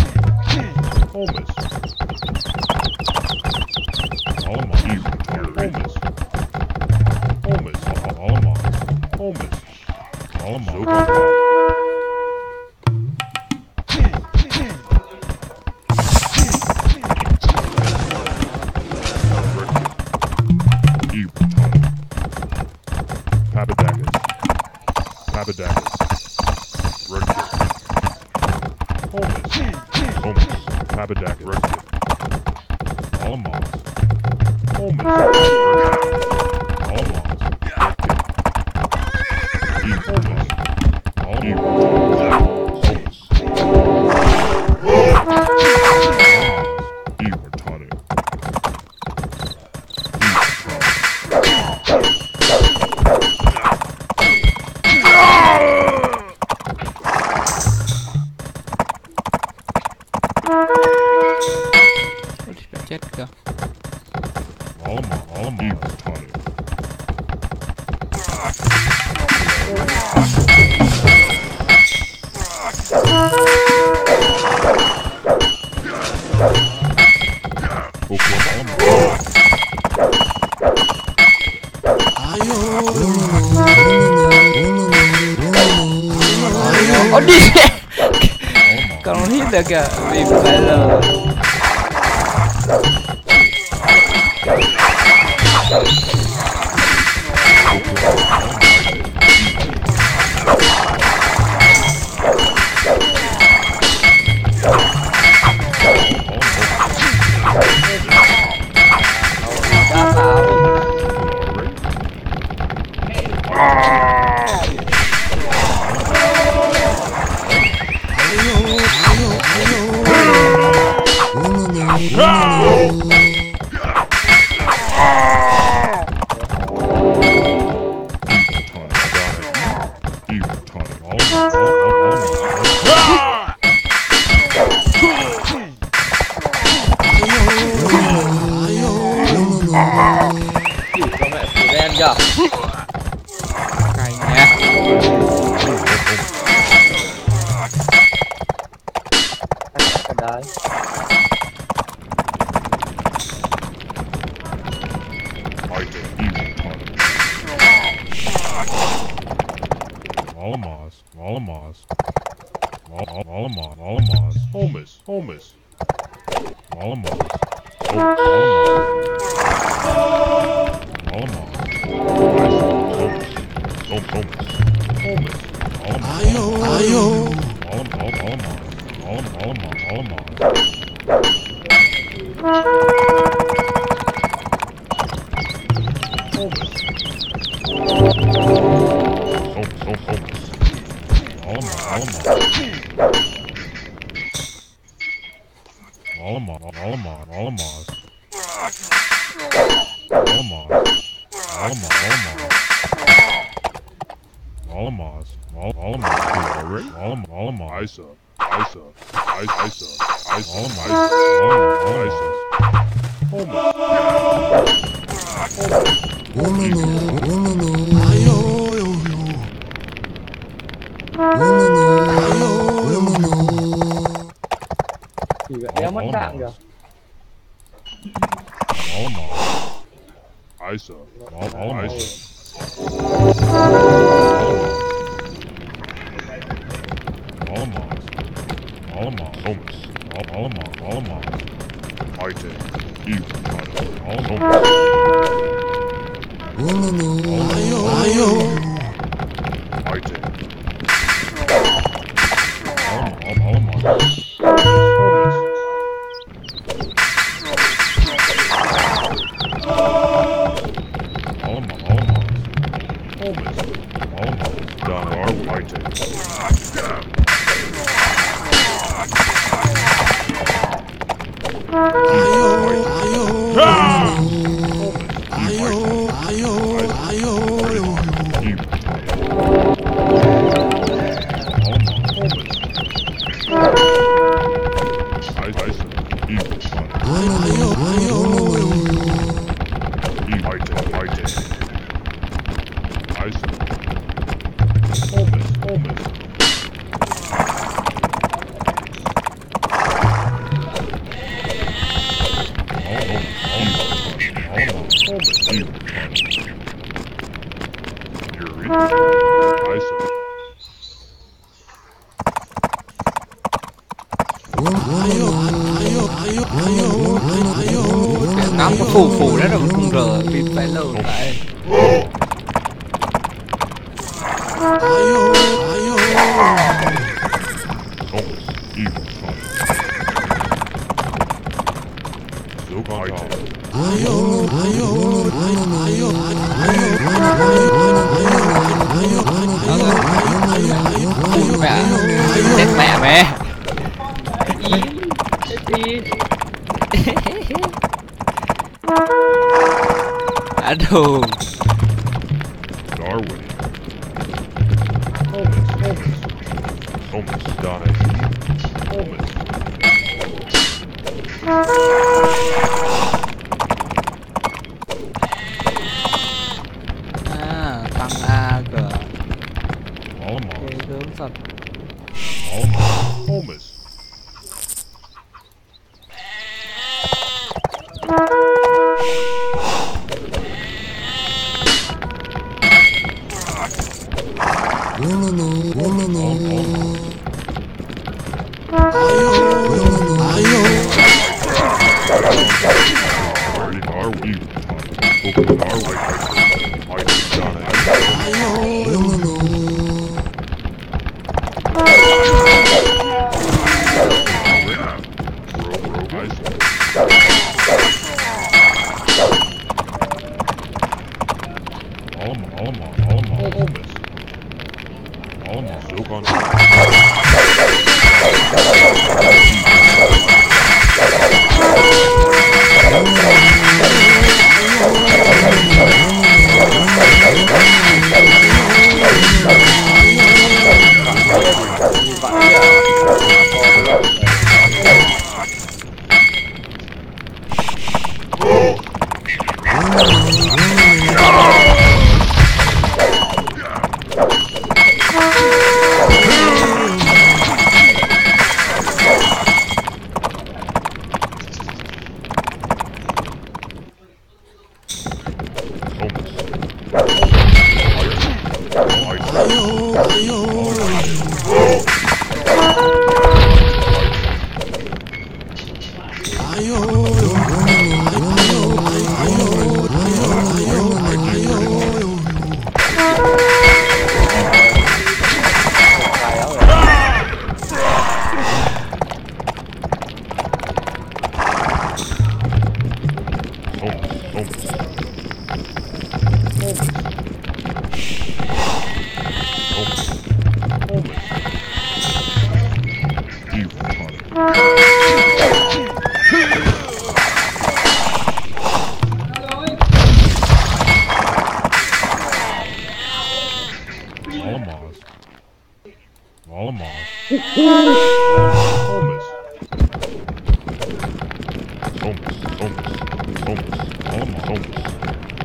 Papadakis. Redkit. Holmes. Papadakis. Redkit. Alamos. Holmes. Chết kìa. Ủa đi. Còn không hit được kìa. Vì phải là chưa? Cay nha. Đấy. Alamos. Holmes. Isa. Thì đéo mất đạn kìa. I saw. All I Homeless. I take. You. I take. Ngắm nó phủ đấy rồi không rờ bị phải lâu lại. Mẹ, chết mẹ mẹ. Aduh. Darwin. Homeless. Donna. Homeless. Tăng A cơ. Almost. Đúng thật. Homeless.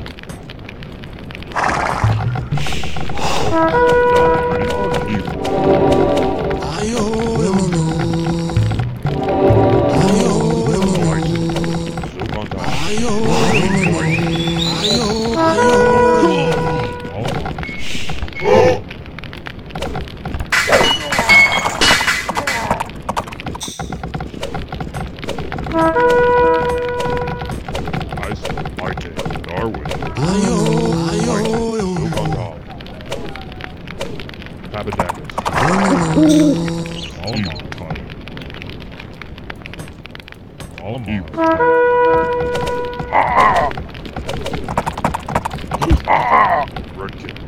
Homeless. Iceland, Mike, Darwin. Lumongal. Papadakis. Alamar, Tani. Alamar, Redkin.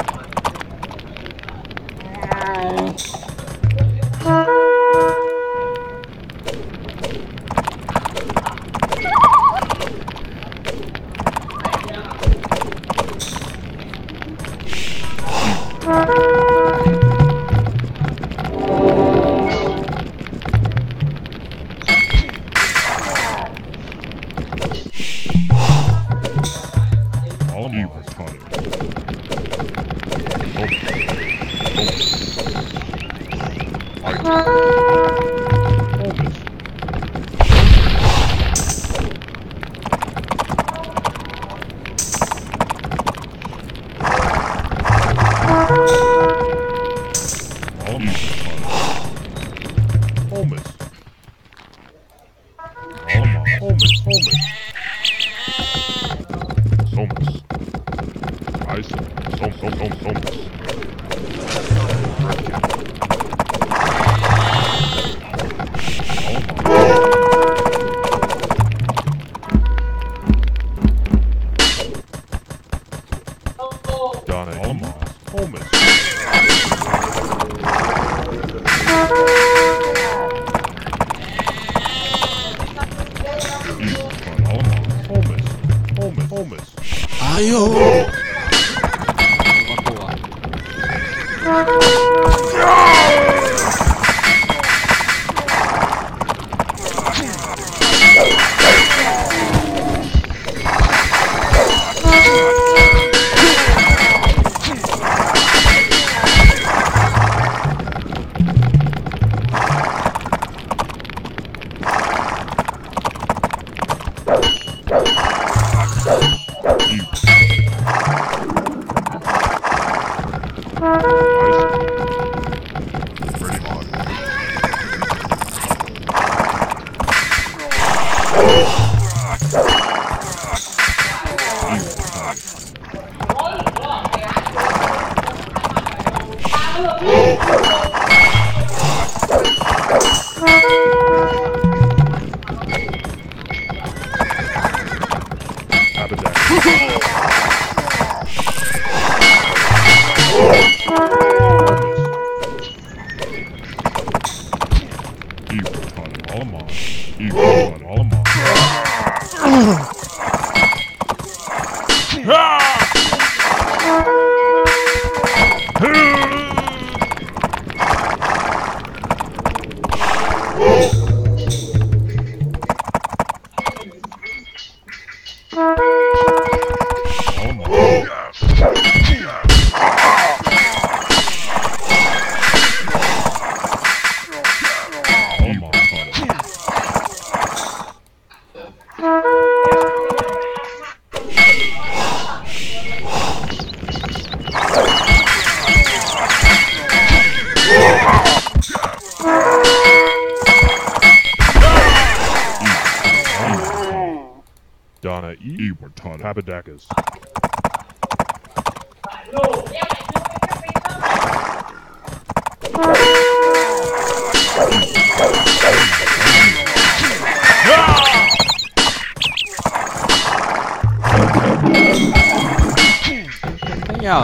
Alamar, Tani. Donna Almas, Holmes. Holmes. Donna E. Mortana Papadakis. Thế nhờ.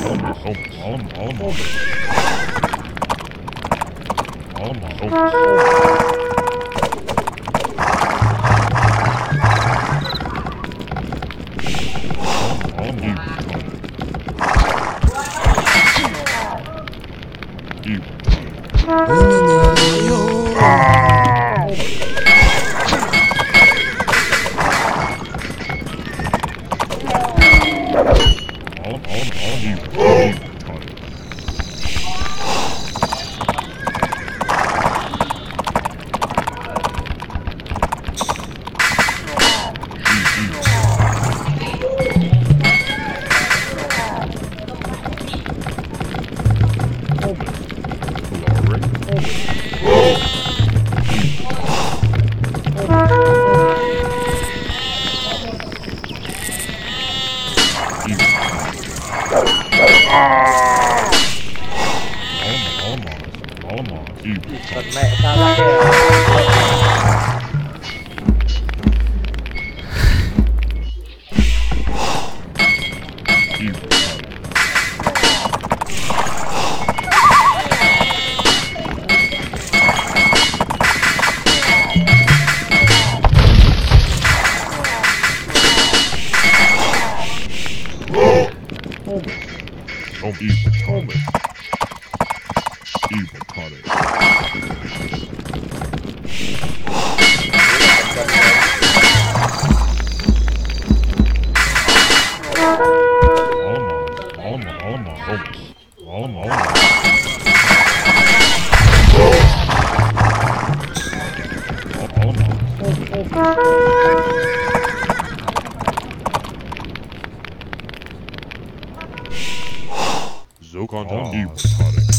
Còn mẹ sao ra kìa. Zokonton evil tonic.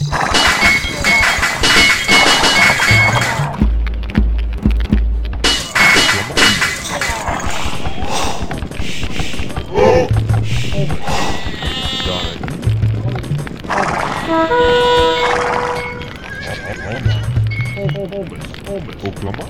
Oklahoma.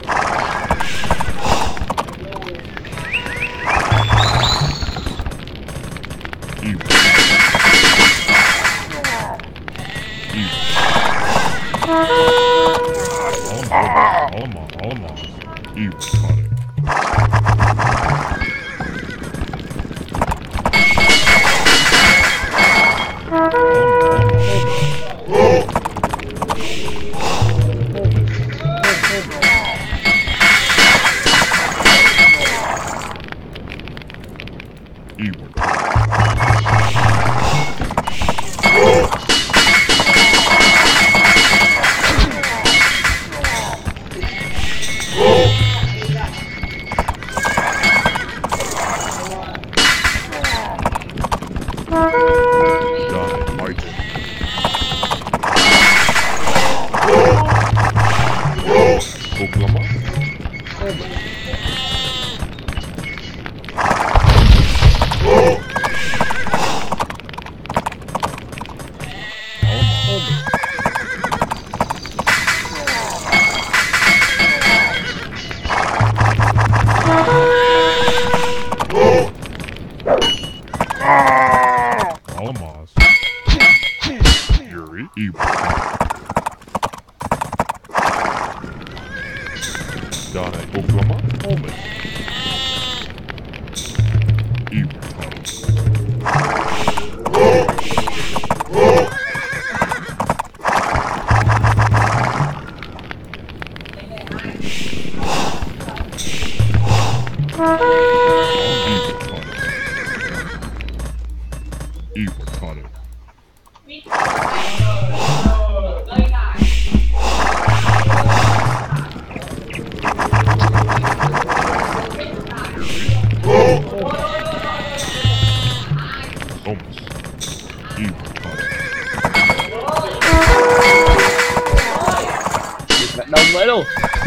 Đông vậy luôn.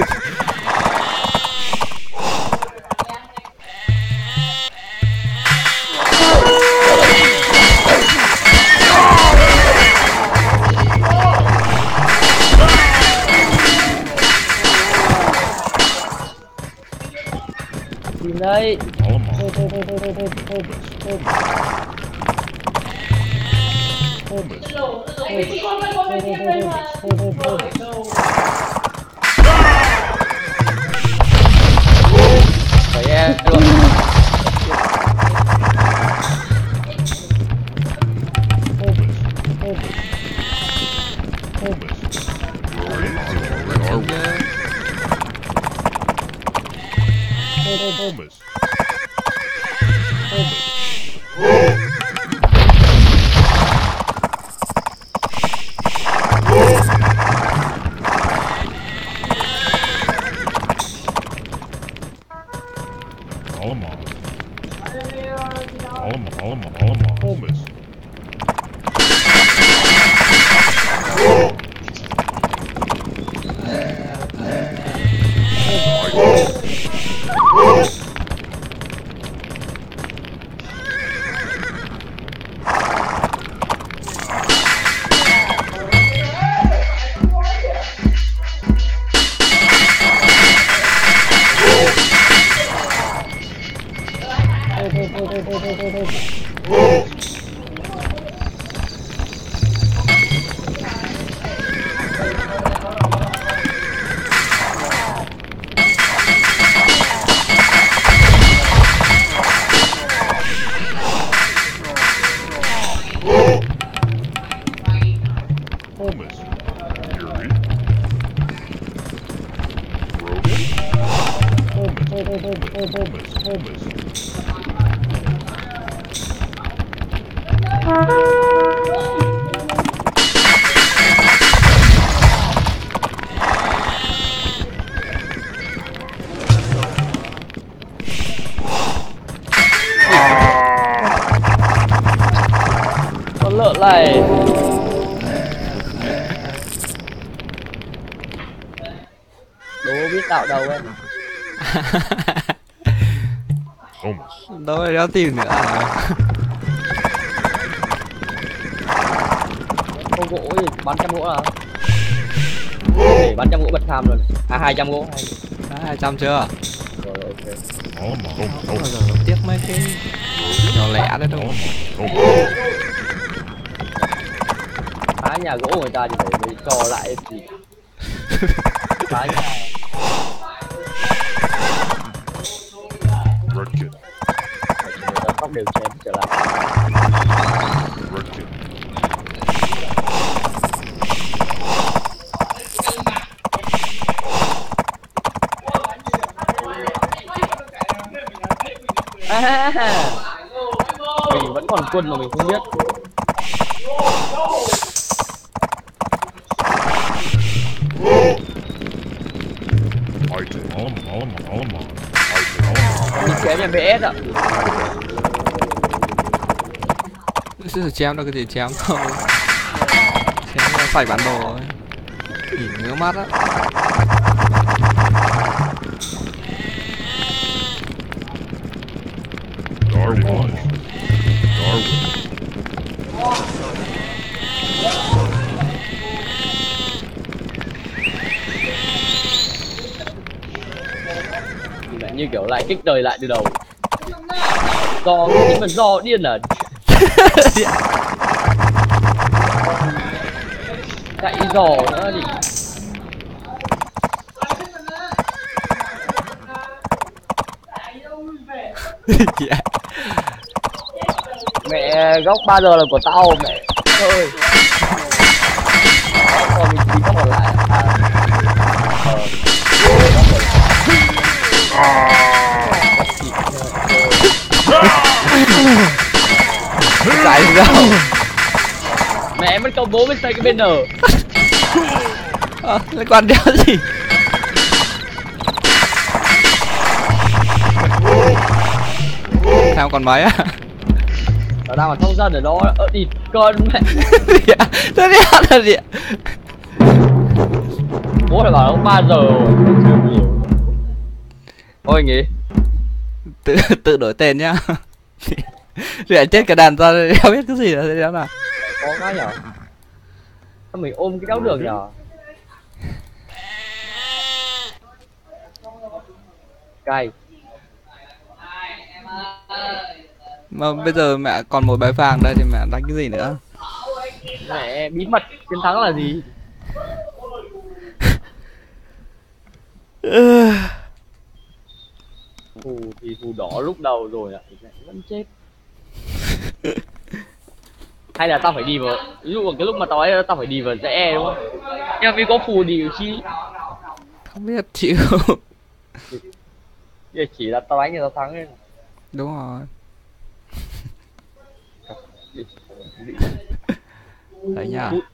Nhìn đây. Homeless. Anh chị con cái kia đây mà. Phải e luôn. Homeless. Homeless. Homeless. Homeless. Homeless. Fury. Rogan. Homeless. Con lợn này. Đố biết tạo đầu em. Homeless. Đâu đéo tìm nữa à? Con gỗ gì? Bán trăm gỗ à? Để bán trăm gỗ bật tham luôn. À 200 gỗ. Đã 200 chưa? Rồi ok. Bao giờ tiếc mấy cái nhỏ lẻ đấy đâu. Phá nhà gỗ người ta thì phải cho lại gì. Phá nhà. Redkit. Người ta tóc đều chém trở lại. Redkit. Mình vẫn còn quân mà mình không biết. Item. Mình chém nhà BS ạ. Chứ chém đâu cái gì chém đâu. Chém nó phải bản đồ rồi. Nhìn ngứa mắt á. Darwin. Thì lại như kiểu lại kích đời lại từ đầu. Do nhưng mà do điên à. Chạy giò nữa thì mẹ góc 3 giờ là của tao mẹ ơi. Còn mình chỉ còn lại Chạy đâu? mẹ mất công bố bên xây cái bên N. Liên quan đéo gì? Sao còn mấy á? Nó đang ở thông dân ở đó địt con mẹ. Thế đéo là gì? Bố phải bảo nó 3 giờ rồi. Chưa nhiều. Thôi nghỉ. Tự đổi tên nhá. Rồi chết cả đàn ra đéo biết cái gì là thế nào. Có cái nhở? Sao mình ôm cái đéo được nhở? Cay. Mà bây giờ mẹ còn một bãi vàng đây thì mẹ đánh cái gì nữa? Mẹ bí mật chiến thắng là gì? Phù thì phù đỏ lúc đầu rồi ạ, vẫn chết. Hay là tao phải đi vào, ví dụ cái lúc mà tao ấy tao phải đi vào rẽ đúng không? Nhưng mà vì có phù thì chi? Không biết chịu. Chỉ là tao đánh thì tao thắng thôi. Đúng rồi. Đấy nhá.